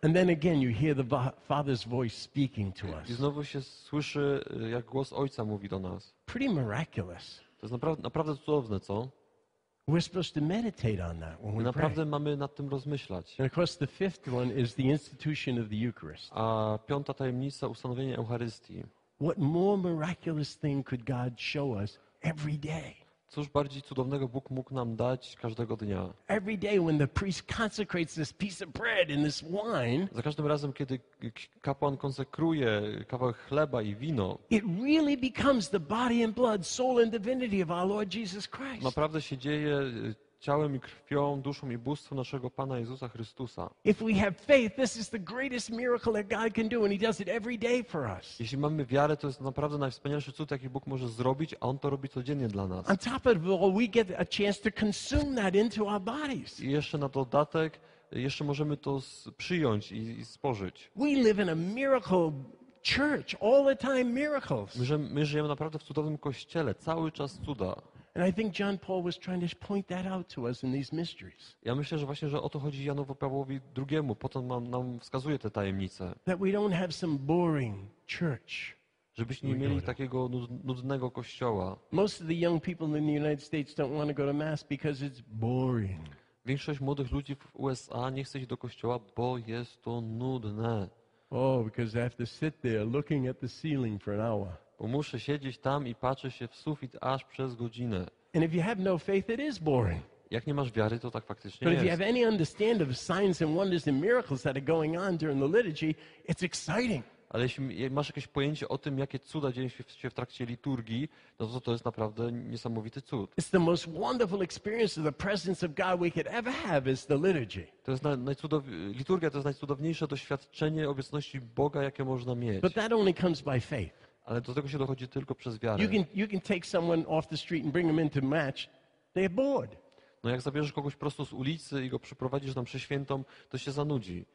Speaker 1: And then again, you hear the Father's voice speaking to
Speaker 2: I
Speaker 1: us.
Speaker 2: znowu się słyszy, jak głos Ojca mówi do nas.
Speaker 1: Pretty miraculous.
Speaker 2: To jest naprawdę cudowne, co?
Speaker 1: We're supposed to meditate on that when
Speaker 2: My
Speaker 1: we pray.
Speaker 2: naprawdę mamy nad tym rozmyślać.
Speaker 1: And of course, the fifth one is the institution of the Eucharist.
Speaker 2: A piąta tajemnica, ustanowienie Eucharystii.
Speaker 1: What more miraculous thing could God show us every day?
Speaker 2: Cóż bardziej cudownego Bóg mógł nam dać każdego dnia.
Speaker 1: Every day when the priest consecrates this piece of bread and this wine,
Speaker 2: Za każdym razem, kiedy kapłan konsekruje kawałek chleba i wino,
Speaker 1: it really becomes the body and blood, soul and divinity of our Lord Jesus Christ.
Speaker 2: naprawdę się dzieje ciałem i krwią, duszą i bóstwem naszego Pana Jezusa Chrystusa.
Speaker 1: If we have faith, this is the greatest miracle that God can do, and He does it every day for us.
Speaker 2: Jeśli mamy wiarę, to jest naprawdę najwspanialszy cud, jaki Bóg może zrobić, a On to robi codziennie dla nas.
Speaker 1: On top of it all, we get a chance to consume that into our bodies.
Speaker 2: I jeszcze na dodatek, jeszcze możemy to przyjąć i spożyć.
Speaker 1: We live in a miracle church, all the time miracles.
Speaker 2: My żyjemy naprawdę w cudownym Kościele, cały czas cuda.
Speaker 1: And I think John Paul was trying to point that out to us in these mysteries.
Speaker 2: Ja myślę, że właśnie, że o to chodzi Janowi Pawłowi II, potem nam wskazuje te tajemnice.
Speaker 1: That we don't have some boring church.
Speaker 2: Żebyśmy nie mieli takiego nudnego kościoła.
Speaker 1: Most of the young people in the United States don't want to go to Mass because it's boring.
Speaker 2: Większość młodych ludzi w USA nie chce iść do kościoła, bo jest to nudne.
Speaker 1: Oh, because I have to sit there looking at the ceiling for an hour.
Speaker 2: Bo muszę siedzieć tam i patrzeć się w sufit aż przez godzinę.
Speaker 1: And if you have no faith, it is boring.
Speaker 2: Jak nie masz wiary, to tak faktycznie
Speaker 1: But if you
Speaker 2: jest.
Speaker 1: have any understanding of signs and wonders and miracles that are going on during the liturgy, it's exciting.
Speaker 2: Ale jeśli masz jakieś pojęcie o tym, jakie cuda dzieją się w trakcie liturgii, no to jest naprawdę niesamowity cud.
Speaker 1: It's the most wonderful experience of the presence of God we could ever have is the liturgy.
Speaker 2: To jest liturgia to jest najcudowniejsze doświadczenie obecności Boga, jakie można mieć.
Speaker 1: But that only comes by faith.
Speaker 2: Ale do tego się dochodzi tylko przez wiarę.
Speaker 1: You can take someone off the street and bring them into match. They're bored.
Speaker 2: No jak zabierzesz kogoś prosto z ulicy i go przyprowadzisz na mszę świętą, to się zanudzi.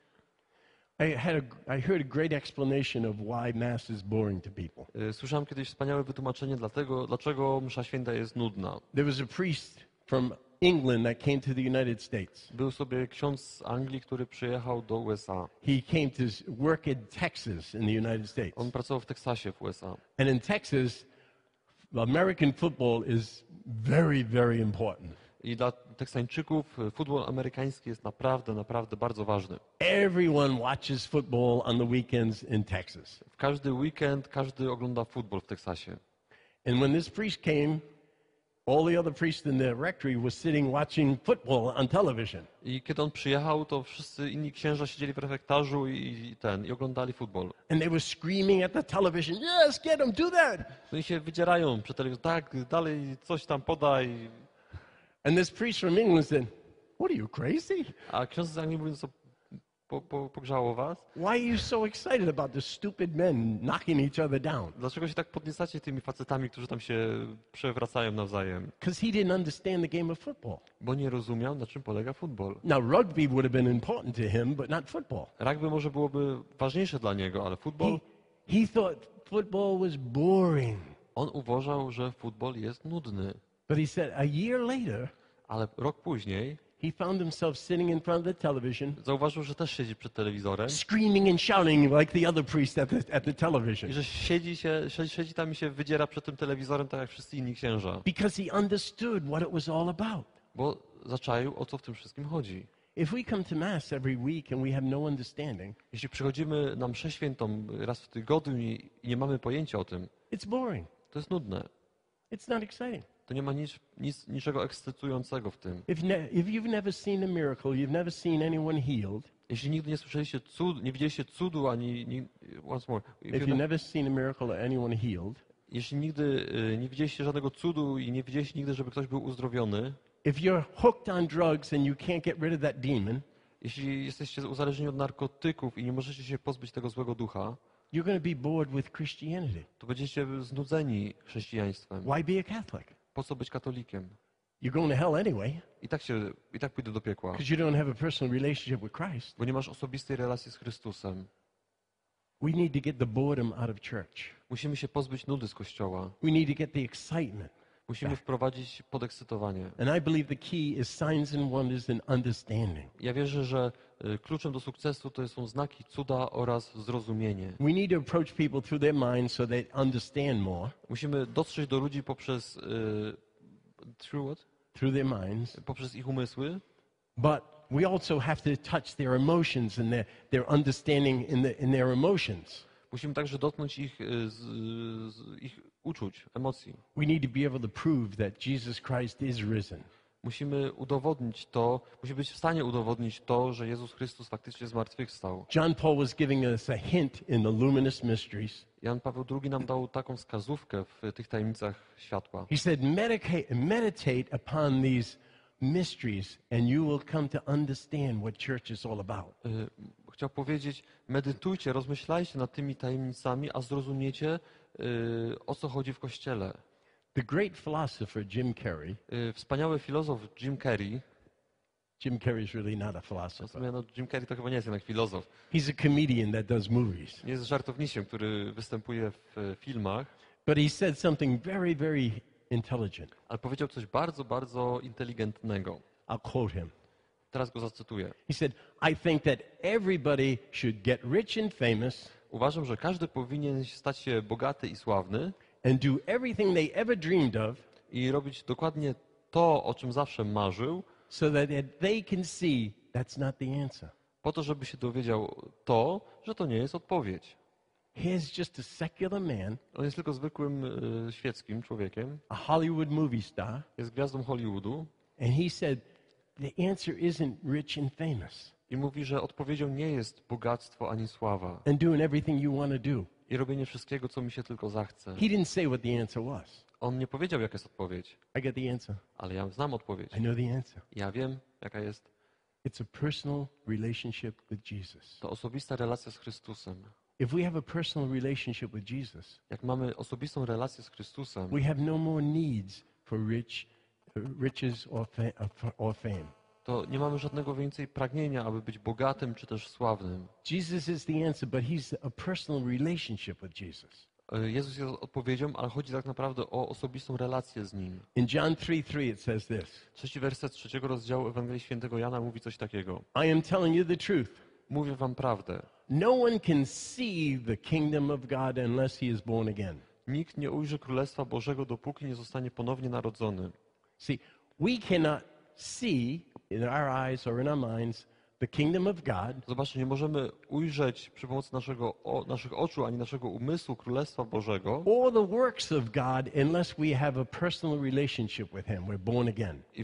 Speaker 1: I heard a great explanation of why Mass is boring to people.
Speaker 2: Słyszałem kiedyś wspaniałe wytłumaczenie dlaczego msza święta jest nudna.
Speaker 1: There was a priest from England that came to the United States.
Speaker 2: Był sobie ksiądz z Anglii, który przyjechał do USA.
Speaker 1: He came to work in Texas in the United States.
Speaker 2: On pracował w Teksasie w USA.
Speaker 1: And in Texas, American football is very, very important.
Speaker 2: I dla Teksańczyków futbol amerykański jest naprawdę bardzo ważny.
Speaker 1: Everyone watches football on the weekends in Texas.
Speaker 2: W każdy weekend każdy ogląda futbol w Teksasie.
Speaker 1: And when this priest came, all the other priests in the rectory were sitting watching football on television.
Speaker 2: I kiedy on przyjechał, to wszyscy inni księża siedzieli w refektarzu i oglądali futbol.
Speaker 1: And they were screaming at the television, yes, get him, do that.
Speaker 2: No i się wydzierają przy telewizorze, tak, dalej coś tam podaj.
Speaker 1: And this priest from England said, what are you, crazy?
Speaker 2: A ksiądz z Anglii mówiąc, co pogrzało was?
Speaker 1: Why are you so excited about the stupid men knocking each other down?
Speaker 2: Dlaczego się tak podniecacie tymi facetami, którzy tam się przewracają nawzajem?
Speaker 1: Because he didn't understand the game of football.
Speaker 2: Bo nie rozumiał, na czym polega futbol.
Speaker 1: Now, rugby would have been important to him, but not football.
Speaker 2: Rugby może byłoby ważniejsze dla niego, ale futbol...
Speaker 1: He thought football was boring.
Speaker 2: On uważał, że futbol jest nudny.
Speaker 1: But he said a year later,
Speaker 2: Ale rok później
Speaker 1: he found himself sitting in front of the television,
Speaker 2: zauważył, że też siedzi przed telewizorem
Speaker 1: screaming and shouting like the other priest at the television.
Speaker 2: i że siedzi tam i się wydziera przed tym telewizorem, tak jak wszyscy inni księża.
Speaker 1: Because he understood what it was all about.
Speaker 2: Bo zaczaił, o co w tym wszystkim chodzi.
Speaker 1: If we come to Mass every week and we have no understanding,
Speaker 2: Jeśli przychodzimy na mszę świętą raz w tygodniu i nie mamy pojęcia o tym,
Speaker 1: it's boring.
Speaker 2: to jest nudne.
Speaker 1: It's not exciting.
Speaker 2: To nie ma niczego ekscytującego w tym.
Speaker 1: If you've never seen a miracle, you've never seen anyone healed,
Speaker 2: Jeśli nigdy nie słyszeliście nie widzieliście cudu, once more.
Speaker 1: if you've never seen a miracle or anyone healed,
Speaker 2: Jeśli nigdy nie widzieliście żadnego cudu i nie widzieliście nigdy, żeby ktoś był uzdrowiony,
Speaker 1: if you're hooked on drugs and you can't get rid of that demon,
Speaker 2: jeśli jesteście uzależnieni od narkotyków i nie możecie się pozbyć tego złego ducha,
Speaker 1: you're going to be bored with Christianity.
Speaker 2: to będziecie znudzeni chrześcijaństwem.
Speaker 1: Why be a Catholic?
Speaker 2: Po co być katolikiem?
Speaker 1: You're going to hell anyway
Speaker 2: I tak pójdę do piekła,
Speaker 1: because you don't have a personal relationship with Christ.
Speaker 2: bo nie masz osobistej relacji z Chrystusem.
Speaker 1: We need to get the boredom out of church.
Speaker 2: Musimy się pozbyć nudy z Kościoła.
Speaker 1: We need to get the excitement.
Speaker 2: Musimy wprowadzić podekscytowanie.
Speaker 1: And I believe the key is signs and wonders and understanding.
Speaker 2: Ja wierzę, że kluczem do sukcesu to są znaki, cuda oraz zrozumienie.
Speaker 1: We need to approach people through their minds so they understand more,
Speaker 2: Musimy dotrzeć do ludzi poprzez through what?
Speaker 1: through their minds.
Speaker 2: Poprzez ich umysły,
Speaker 1: But we also have to touch their emotions and their understanding in their emotions.
Speaker 2: musimy także dotknąć ich, ich uczuć, emocji.
Speaker 1: We need to be able to prove that Jesus Christ is risen.
Speaker 2: Musimy udowodnić to, musimy być w stanie udowodnić to, że Jezus Chrystus faktycznie zmartwychwstał.
Speaker 1: John Paul was giving us a hint in the luminous mysteries.
Speaker 2: Jan Paweł II nam dał taką wskazówkę w tych tajemnicach światła.
Speaker 1: He said, meditate upon these mysteries and you will come to understand what church is all about.
Speaker 2: Chciał powiedzieć, medytujcie, rozmyślajcie nad tymi tajemnicami, a zrozumiecie, o co chodzi w Kościele.
Speaker 1: The great philosopher Jim Carrey,
Speaker 2: Wspaniały filozof Jim Carrey,
Speaker 1: Jim Carrey is really not a philosopher.
Speaker 2: Jim Carrey to chyba nie jest jednak filozof,
Speaker 1: He's a comedian that does movies.
Speaker 2: jest żartownisiem, który występuje w filmach,
Speaker 1: But he said something very, very intelligent.
Speaker 2: ale powiedział coś bardzo, bardzo inteligentnego.
Speaker 1: I'll quote him.
Speaker 2: Teraz go zacytuję.
Speaker 1: He said, I think that everybody should get rich and famous
Speaker 2: Uważam, że każdy powinien stać się bogaty i sławny
Speaker 1: and do everything they ever dreamed of
Speaker 2: i robić dokładnie to, o czym zawsze marzył,
Speaker 1: so that they can see that's not the answer.
Speaker 2: po to, żeby się dowiedział to, że to nie jest odpowiedź.
Speaker 1: Here's just a secular man,
Speaker 2: On jest tylko zwykłym świeckim człowiekiem,
Speaker 1: a Hollywood movie star,
Speaker 2: jest gwiazdą Hollywoodu
Speaker 1: and he said, the answer isn't rich and famous
Speaker 2: i mówi, że odpowiedzią nie jest bogactwo ani sława
Speaker 1: and doing everything you want to do.
Speaker 2: i robienie wszystkiego, co mi się tylko zachce.
Speaker 1: He didn't say what the answer was.
Speaker 2: On nie powiedział, jaka jest odpowiedź,
Speaker 1: I got the answer.
Speaker 2: ale ja znam odpowiedź.
Speaker 1: I know the answer.
Speaker 2: Ja wiem, jaka jest.
Speaker 1: It's a personal relationship with Jesus.
Speaker 2: To osobista relacja z Chrystusem.
Speaker 1: If we have a personal relationship with Jesus,
Speaker 2: Jak mamy osobistą relację z Chrystusem,
Speaker 1: we have no more needs for riches or fame.
Speaker 2: to nie mamy żadnego więcej pragnienia, aby być bogatym czy też sławnym.
Speaker 1: Jesus is the answer, but he's a personal relationship with Jesus.
Speaker 2: Jezus jest odpowiedzią, ale chodzi tak naprawdę o osobistą relację z Nim.
Speaker 1: In John 3:3 it says this.
Speaker 2: 3 werset 3 rozdziału Ewangelii Świętego Jana mówi coś takiego.
Speaker 1: I am telling you the truth.
Speaker 2: Mówię wam prawdę.
Speaker 1: No one can see the kingdom of God unless he is born again.
Speaker 2: Nikt nie ujrzy Królestwa Bożego, dopóki nie zostanie ponownie narodzony.
Speaker 1: See, we cannot see in our eyes or in our minds the kingdom of God
Speaker 2: Zobaczcie, nie możemy ujrzeć przy pomocy naszych oczu ani naszego umysłu Królestwa Bożego
Speaker 1: or the works of God unless we have a personal relationship with him. We're born again.
Speaker 2: i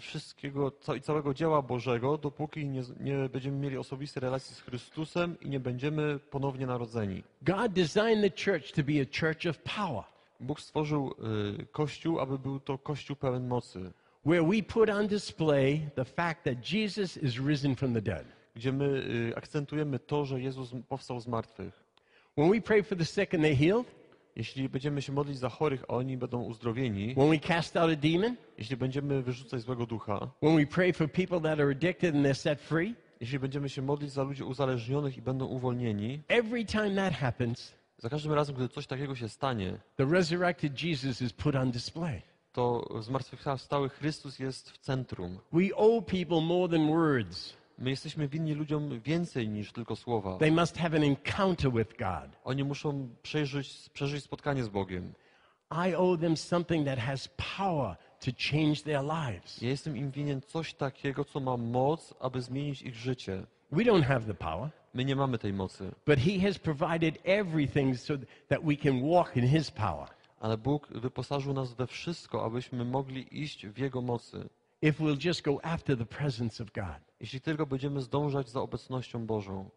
Speaker 2: całego dzieła Bożego, dopóki nie będziemy mieli osobistej relacji z Chrystusem i nie będziemy ponownie narodzeni.
Speaker 1: God designed the church to be a church of power,
Speaker 2: Bóg stworzył Kościół, aby był to Kościół pełen mocy,
Speaker 1: where we put on display the fact that Jesus is risen from the dead.
Speaker 2: gdzie my akcentujemy to, że Jezus powstał z martwych.
Speaker 1: When we pray for the sick and they're healed,
Speaker 2: Jeśli będziemy się modlić za chorych, a oni będą uzdrowieni,
Speaker 1: when we cast out a demon,
Speaker 2: jeśli będziemy wyrzucać złego ducha,
Speaker 1: when we pray for people that are addicted and they're set free,
Speaker 2: jeśli będziemy się modlić za ludzi uzależnionych i będą uwolnieni,
Speaker 1: every time that happens,
Speaker 2: za każdym razem, gdy coś takiego się stanie,
Speaker 1: the resurrected Jesus is put on display.
Speaker 2: to zmartwychwstały Chrystus jest w centrum.
Speaker 1: We owe people more than words.
Speaker 2: My jesteśmy winni ludziom więcej niż tylko słowa.
Speaker 1: They must have an encounter with God.
Speaker 2: Oni muszą przeżyć spotkanie z Bogiem.
Speaker 1: I owe them something that has power to change their lives.
Speaker 2: Ja jestem im winien coś takiego, co ma moc, aby zmienić ich życie.
Speaker 1: We don't have the power,
Speaker 2: My nie mamy tej mocy,
Speaker 1: but He has provided everything so that we can walk in His power.
Speaker 2: ale Bóg wyposażył nas we wszystko, abyśmy mogli iść w Jego mocy.
Speaker 1: If we'll just go after the presence of God.
Speaker 2: Jeśli tylko będziemy zdążać za obecnością Bożą.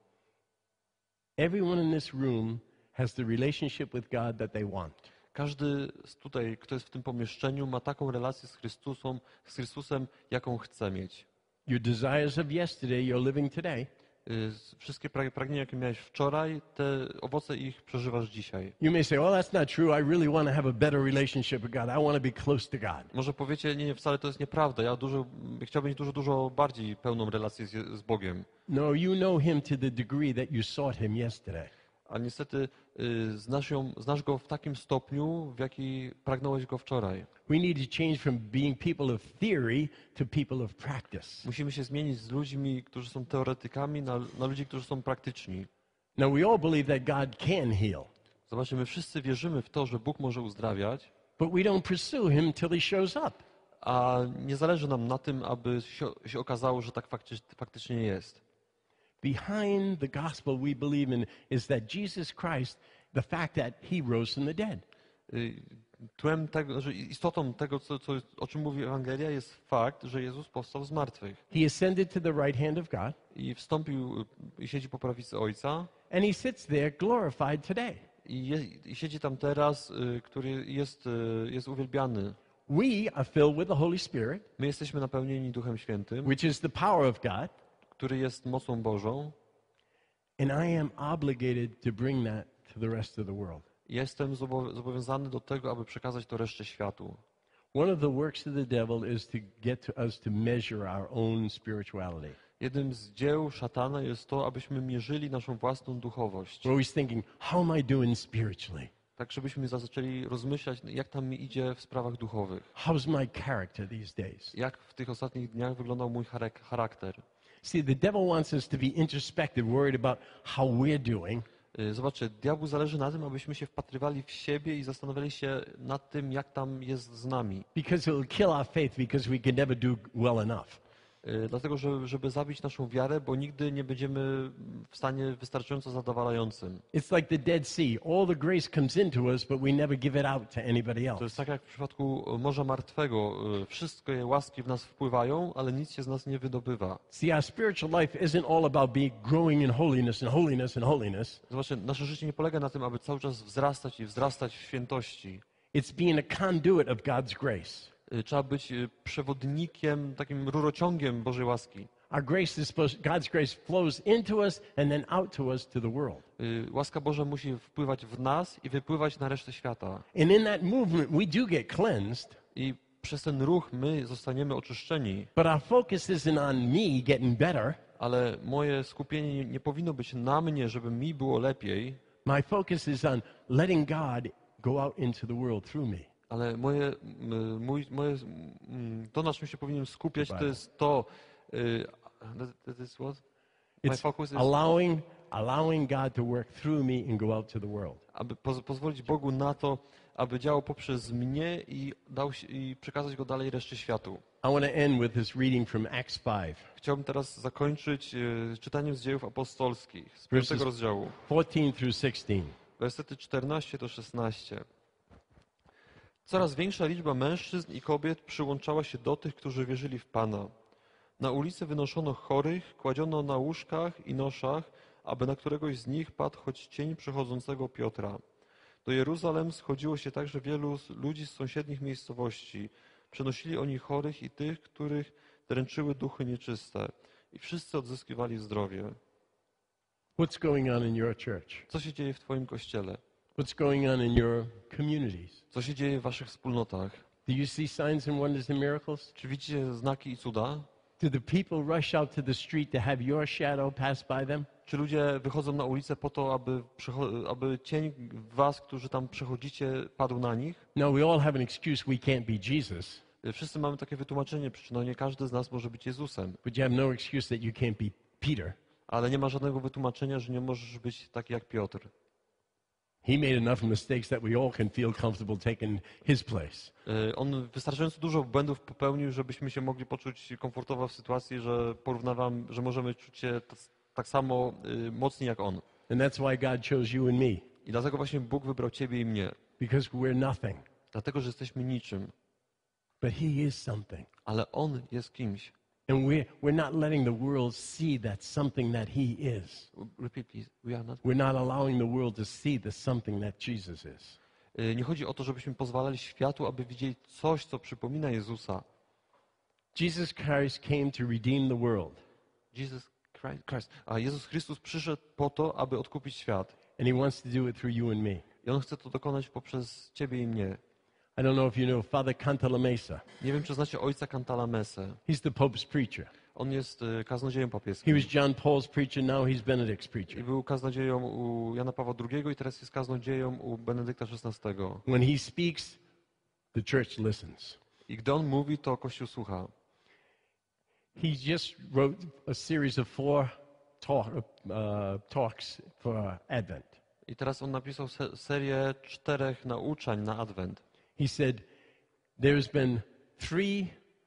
Speaker 1: Everyone in this room has the relationship with God that they want.
Speaker 2: Każdy tutaj, kto jest w tym pomieszczeniu, ma taką relację z Chrystusem, jaką chce mieć.
Speaker 1: Your desires of yesterday, you're living today.
Speaker 2: Wszystkie pragnienia, jakie miałeś wczoraj, te owoce ich przeżywasz dzisiaj.
Speaker 1: You may say, "Oh, that's not true. I really want to have a better relationship with God. I want to be close to God."
Speaker 2: Może powiecie, nie, wcale to jest nieprawda. Ja chciałbym mieć dużo bardziej pełną relację z Bogiem.
Speaker 1: No, you know Him to the degree that you sought Him yesterday.
Speaker 2: A niestety znasz go w takim stopniu, w jaki pragnąłeś go wczoraj.
Speaker 1: We need to change from being people of theory to people of practice.
Speaker 2: Musimy się zmienić z ludźmi, którzy są teoretykami, na ludzi, którzy są praktyczni.
Speaker 1: Now, we all believe that God can heal,
Speaker 2: Zobaczcie, my wszyscy wierzymy w to, że Bóg może uzdrawiać,
Speaker 1: but we don't pursue him till he shows up.
Speaker 2: a nie zależy nam na tym, aby się okazało, że tak faktycznie jest.
Speaker 1: Behind the gospel we believe in is that Jesus Christ, the fact that he rose from the dead.
Speaker 2: Tłem tego, że istotą tego, o czym mówi Ewangelia, jest fakt, że Jezus powstał z martwych
Speaker 1: He ascended to the right hand of God,
Speaker 2: i wstąpił i siedzi po prawicy Ojca
Speaker 1: and he sits there glorified today.
Speaker 2: i siedzi tam teraz, który jest uwielbiany.
Speaker 1: We are filled with the Holy Spirit,
Speaker 2: My jesteśmy napełnieni Duchem Świętym,
Speaker 1: which is the power of God,
Speaker 2: który jest mocą Bożą.
Speaker 1: and I am obligated to bring that to the rest of the world.
Speaker 2: Jestem zobowiązany do tego, aby przekazać to reszcie światu.
Speaker 1: One of the works of the devil is to get to us to measure our own spirituality.
Speaker 2: Jednym z dzieł szatana jest to, abyśmy mierzyli naszą własną duchowość.
Speaker 1: We're always thinking, how am I doing spiritually?
Speaker 2: Tak, żebyśmy zaczęli rozmyślać, jak tam mi idzie w sprawach duchowych.
Speaker 1: How's my character these days?
Speaker 2: Jak w tych ostatnich dniach wyglądał mój charakter.
Speaker 1: See, the devil wants us to be introspective, worried about how we're doing.
Speaker 2: Zobaczcie, diabłu zależy na tym, abyśmy się wpatrywali w siebie i zastanawiali się nad tym, jak tam jest z nami.
Speaker 1: Because it'll kill our faith because we can never do well enough.
Speaker 2: Dlatego, żeby zabić naszą wiarę, bo nigdy nie będziemy w stanie wystarczająco zadowalającym.
Speaker 1: It's like the Dead Sea. All the grace comes into us, but we never give it out to anybody
Speaker 2: To
Speaker 1: else.
Speaker 2: jest tak jak w przypadku Morza Martwego. Wszystkie łaski w nas wpływają, ale nic się z nas nie wydobywa.
Speaker 1: See, our spiritual life isn't all about growing in holiness and holiness and holiness.
Speaker 2: Zobaczcie, nasze życie nie polega na tym, aby cały czas wzrastać i wzrastać w świętości.
Speaker 1: It's being a conduit of God's grace.
Speaker 2: Trzeba być przewodnikiem, takim rurociągiem Bożej łaski.
Speaker 1: God's grace flows into us and then out to us to the world.
Speaker 2: Łaska Boża musi wpływać w nas i wypływać na resztę świata.
Speaker 1: And in that movement, we do get cleansed,
Speaker 2: I przez ten ruch my zostaniemy oczyszczeni,
Speaker 1: but our focus isn't on me getting better.
Speaker 2: ale moje skupienie nie powinno być na mnie, żeby mi było lepiej,
Speaker 1: My focus is on letting God go out into the world through me.
Speaker 2: ale to, na czym się powinienem skupiać, to jest to, that is what? My
Speaker 1: It's
Speaker 2: focus is
Speaker 1: allowing God to work through me and go out to the world.
Speaker 2: aby pozwolić Bogu na to, aby działał poprzez mnie i przekazać go dalej reszcie światu.
Speaker 1: I want to end with this reading from Acts 5,
Speaker 2: Chciałbym teraz zakończyć czytaniem z Dziejów Apostolskich, z
Speaker 1: Verses-
Speaker 2: 5 rozdziału,
Speaker 1: 14 through 16.
Speaker 2: wersety 14 do 16. Coraz większa liczba mężczyzn i kobiet przyłączała się do tych, którzy wierzyli w Pana. Na ulicy wynoszono chorych, kładziono na łóżkach i noszach, aby na któregoś z nich padł choć cień przechodzącego Piotra. Do Jeruzalem schodziło się także wielu ludzi z sąsiednich miejscowości. Przenosili oni chorych i tych, których dręczyły duchy nieczyste. I wszyscy odzyskiwali zdrowie.
Speaker 1: What's going on in your church?
Speaker 2: Co się dzieje w Twoim kościele?
Speaker 1: What's going on in your communities?
Speaker 2: Co się dzieje w Waszych wspólnotach?
Speaker 1: Do you see signs and wonders and miracles?
Speaker 2: Czy widzicie znaki i cuda?
Speaker 1: Do the people rush out to the street to have your shadow pass by them?
Speaker 2: Czy ludzie wychodzą na ulicę po to, aby cień Was, którzy tam przechodzicie, padł na nich?
Speaker 1: No, we all have an excuse we can't be Jesus,
Speaker 2: Wszyscy mamy takie wytłumaczenie, no nie każdy z nas może być Jezusem,
Speaker 1: but you have no excuse that you can't be Peter.
Speaker 2: ale nie ma żadnego wytłumaczenia, że nie możesz być taki jak Piotr.
Speaker 1: He made enough mistakes that we all can feel comfortable taking his place.
Speaker 2: On wystarczająco dużo błędów popełnił, żebyśmy się mogli poczuć komfortowo w sytuacji, że możemy czuć się tak samo mocni jak on.
Speaker 1: And that's why God chose you and me,
Speaker 2: I dlatego właśnie Bóg wybrał ciebie i mnie.
Speaker 1: because we're nothing,
Speaker 2: Dlatego, że jesteśmy niczym.
Speaker 1: but he is something.
Speaker 2: Ale on jest kimś.
Speaker 1: And we're not letting the world see that something that he is.
Speaker 2: Repeat, please. We are not.
Speaker 1: We're not allowing the world to see the something that Jesus is.
Speaker 2: Nie chodzi o to, żebyśmy pozwalali światu, aby widzieli coś, co przypomina Jezusa.
Speaker 1: Jesus Christ came to redeem the world,
Speaker 2: Jesus Christ. A Jezus Chrystus przyszedł po to, aby odkupić świat.
Speaker 1: and he wants to do it through you and me.
Speaker 2: I on chce to dokonać poprzez ciebie i mnie.
Speaker 1: I don't know if you know Father Cantalamessa.
Speaker 2: Nie wiem, czy znacie ojca Cantalamessę.
Speaker 1: He's the Pope's preacher.
Speaker 2: On jest kaznodzieją
Speaker 1: He
Speaker 2: papieskim.
Speaker 1: was John Paul's preacher, now he's Benedict's
Speaker 2: I
Speaker 1: preacher.
Speaker 2: był kaznodzieją u Jana Pawła II i teraz jest kaznodzieją u Benedykta XVI.
Speaker 1: When he speaks, the church listens.
Speaker 2: I gdy on mówi, to Kościół słucha.
Speaker 1: He just wrote a series of 4 talks for Advent.
Speaker 2: I teraz on napisał serię 4 nauczań na Adwent.
Speaker 1: He said, there's been 3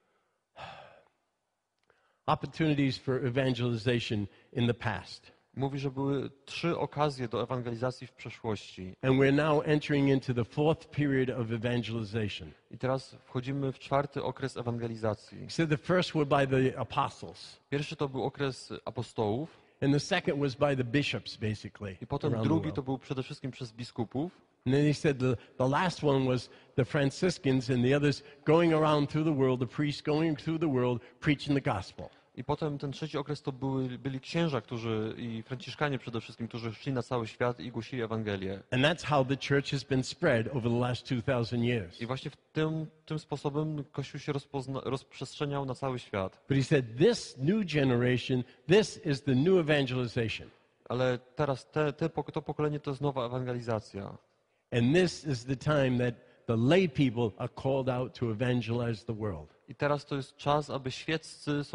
Speaker 1: opportunities for evangelization in the past.
Speaker 2: Mówi, że były 3 okazje do ewangelizacji w przeszłości.
Speaker 1: And we're now entering into the 4th period of evangelization.
Speaker 2: I teraz wchodzimy w 4. okres ewangelizacji.
Speaker 1: He said the first were by the apostles,
Speaker 2: Pierwszy to był okres apostołów
Speaker 1: and the second was by the bishops, basically.
Speaker 2: i potem
Speaker 1: around the
Speaker 2: drugi
Speaker 1: world.
Speaker 2: to był przede wszystkim przez biskupów.
Speaker 1: And then he said the last one was the Franciscans and the others going around through the world, the priests going through the world preaching the gospel.
Speaker 2: I potem ten trzeci okres to byli księża, i franciszkanie przede wszystkim, którzy szli na cały świat i głosili Ewangelię.
Speaker 1: And that's how the church has been spread over the last 2000 years.
Speaker 2: I właśnie tym sposobem Kościół się rozprzestrzeniał na cały świat.
Speaker 1: But he said this new generation, this is the new evangelization.
Speaker 2: Ale teraz to pokolenie to jest nowa ewangelizacja.
Speaker 1: And this is the time that the lay people are called out to evangelize the world.
Speaker 2: I teraz to jest czas, aby świeccy,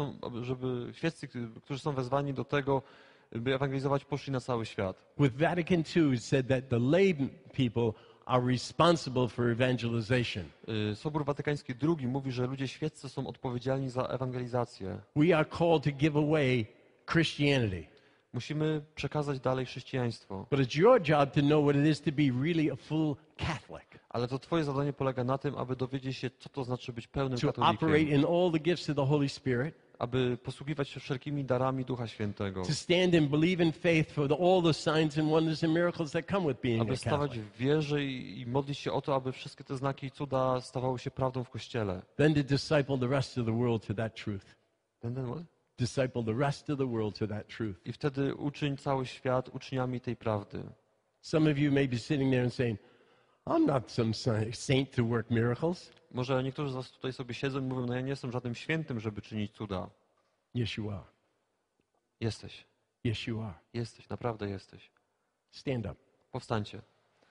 Speaker 2: którzy są wezwani do tego, by ewangelizować, poszli na cały świat.
Speaker 1: With Vatican II, it said that the lay people are responsible for evangelization.
Speaker 2: Sobór Watykański II mówi, że ludzie świeccy są odpowiedzialni za ewangelizację.
Speaker 1: We are called to give away Christianity.
Speaker 2: Musimy przekazać dalej chrześcijaństwo.
Speaker 1: But it's your job to know what it is to be really a full Catholic,
Speaker 2: Ale to twoje zadanie polega na tym, aby dowiedzieć się, co to znaczy być pełnym
Speaker 1: to operate
Speaker 2: katolikiem,
Speaker 1: in all the gifts of the Holy Spirit,
Speaker 2: aby posługiwać się wszelkimi darami Ducha Świętego,
Speaker 1: to stand and believe in faith for all the signs and wonders and miracles that come with being
Speaker 2: aby
Speaker 1: a
Speaker 2: stawać
Speaker 1: Catholic.
Speaker 2: w wierze i modlić się o to, aby wszystkie te znaki i cuda stawały się prawdą w Kościele.
Speaker 1: Then to disciple the rest of the world to that truth.
Speaker 2: What?
Speaker 1: Disciple the rest of the world to that truth.
Speaker 2: I wtedy uczyń cały świat uczniami tej prawdy.
Speaker 1: Some of you may be sitting there and saying, I'm not some saint to work miracles.
Speaker 2: Może niektórzy z was tutaj sobie siedzą i mówią, no ja nie jestem żadnym świętym, żeby czynić cuda.
Speaker 1: Yes, you are.
Speaker 2: Jesteś.
Speaker 1: Yes, you are.
Speaker 2: Jesteś, naprawdę jesteś.
Speaker 1: Stand up.
Speaker 2: Powstańcie.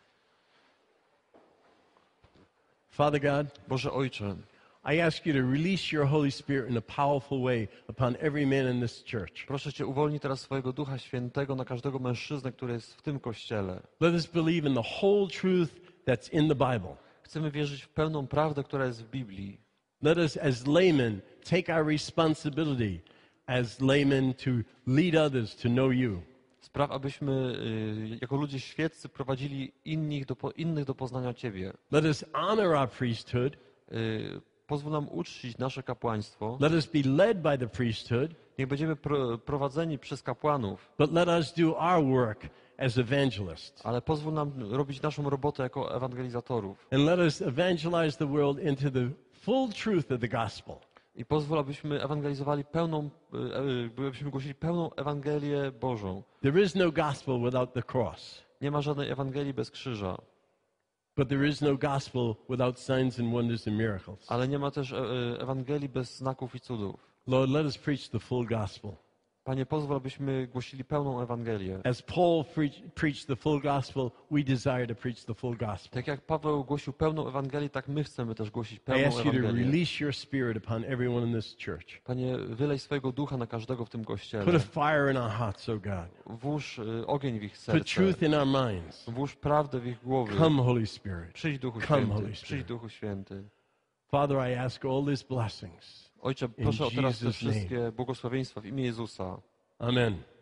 Speaker 1: Father God,
Speaker 2: Boże Ojcze,
Speaker 1: I ask you to release your Holy Spirit in a powerful way upon every man in this church.
Speaker 2: proszę Cię, uwolnij teraz swojego Ducha Świętego na każdego mężczyznę, który jest w tym Kościele.
Speaker 1: Let us believe in the whole truth that's in the Bible.
Speaker 2: Chcemy wierzyć w pełną prawdę, która jest w Biblii.
Speaker 1: Let us, as laymen, take our responsibility as laymen to lead others to know you.
Speaker 2: Spraw, abyśmy jako ludzie świeccy prowadzili innych do poznania Ciebie.
Speaker 1: Let us honor our priesthood.
Speaker 2: Pozwól nam uczcić nasze kapłaństwo.
Speaker 1: Let us be led by the priesthood,
Speaker 2: Niech będziemy prowadzeni przez kapłanów,
Speaker 1: but let us do our work as evangelists.
Speaker 2: ale pozwól nam robić naszą robotę jako ewangelizatorów.
Speaker 1: And let us evangelize the world into the full truth of the gospel.
Speaker 2: I pozwól, abyśmy ewangelizowali abyśmy głosili pełną Ewangelię Bożą.
Speaker 1: There is no gospel without the cross,
Speaker 2: Nie ma żadnej Ewangelii bez krzyża,
Speaker 1: but there is no gospel without signs and wonders and miracles.
Speaker 2: ale nie ma też Ewangelii bez znaków i cudów.
Speaker 1: Lord, let us preach the full gospel.
Speaker 2: Panie, pozwól, abyśmy głosili pełną Ewangelię.
Speaker 1: As Paul preached the full gospel, we desire to preach the full gospel.
Speaker 2: Tak jak Paweł głosił pełną Ewangelię, tak my chcemy też głosić
Speaker 1: I
Speaker 2: pełną
Speaker 1: ask you to
Speaker 2: Ewangelię.
Speaker 1: release your spirit upon everyone in this church.
Speaker 2: Panie, wylej swojego ducha na każdego w tym
Speaker 1: Put a
Speaker 2: Kościele.
Speaker 1: fire in our hearts, O God.
Speaker 2: Włóż ogień w ich
Speaker 1: Put
Speaker 2: serce.
Speaker 1: truth in our minds.
Speaker 2: Włóż prawdę w ich głowy.
Speaker 1: Come, Holy Spirit.
Speaker 2: Przyjdź Duchu
Speaker 1: Come,
Speaker 2: Święty.
Speaker 1: Holy Spirit.
Speaker 2: Przyjdź Duchu Święty.
Speaker 1: Father, I ask all these blessings.
Speaker 2: Ojcze, proszę o teraz te
Speaker 1: Jesus' name.
Speaker 2: wszystkie błogosławieństwa w imię Jezusa.
Speaker 1: Amen.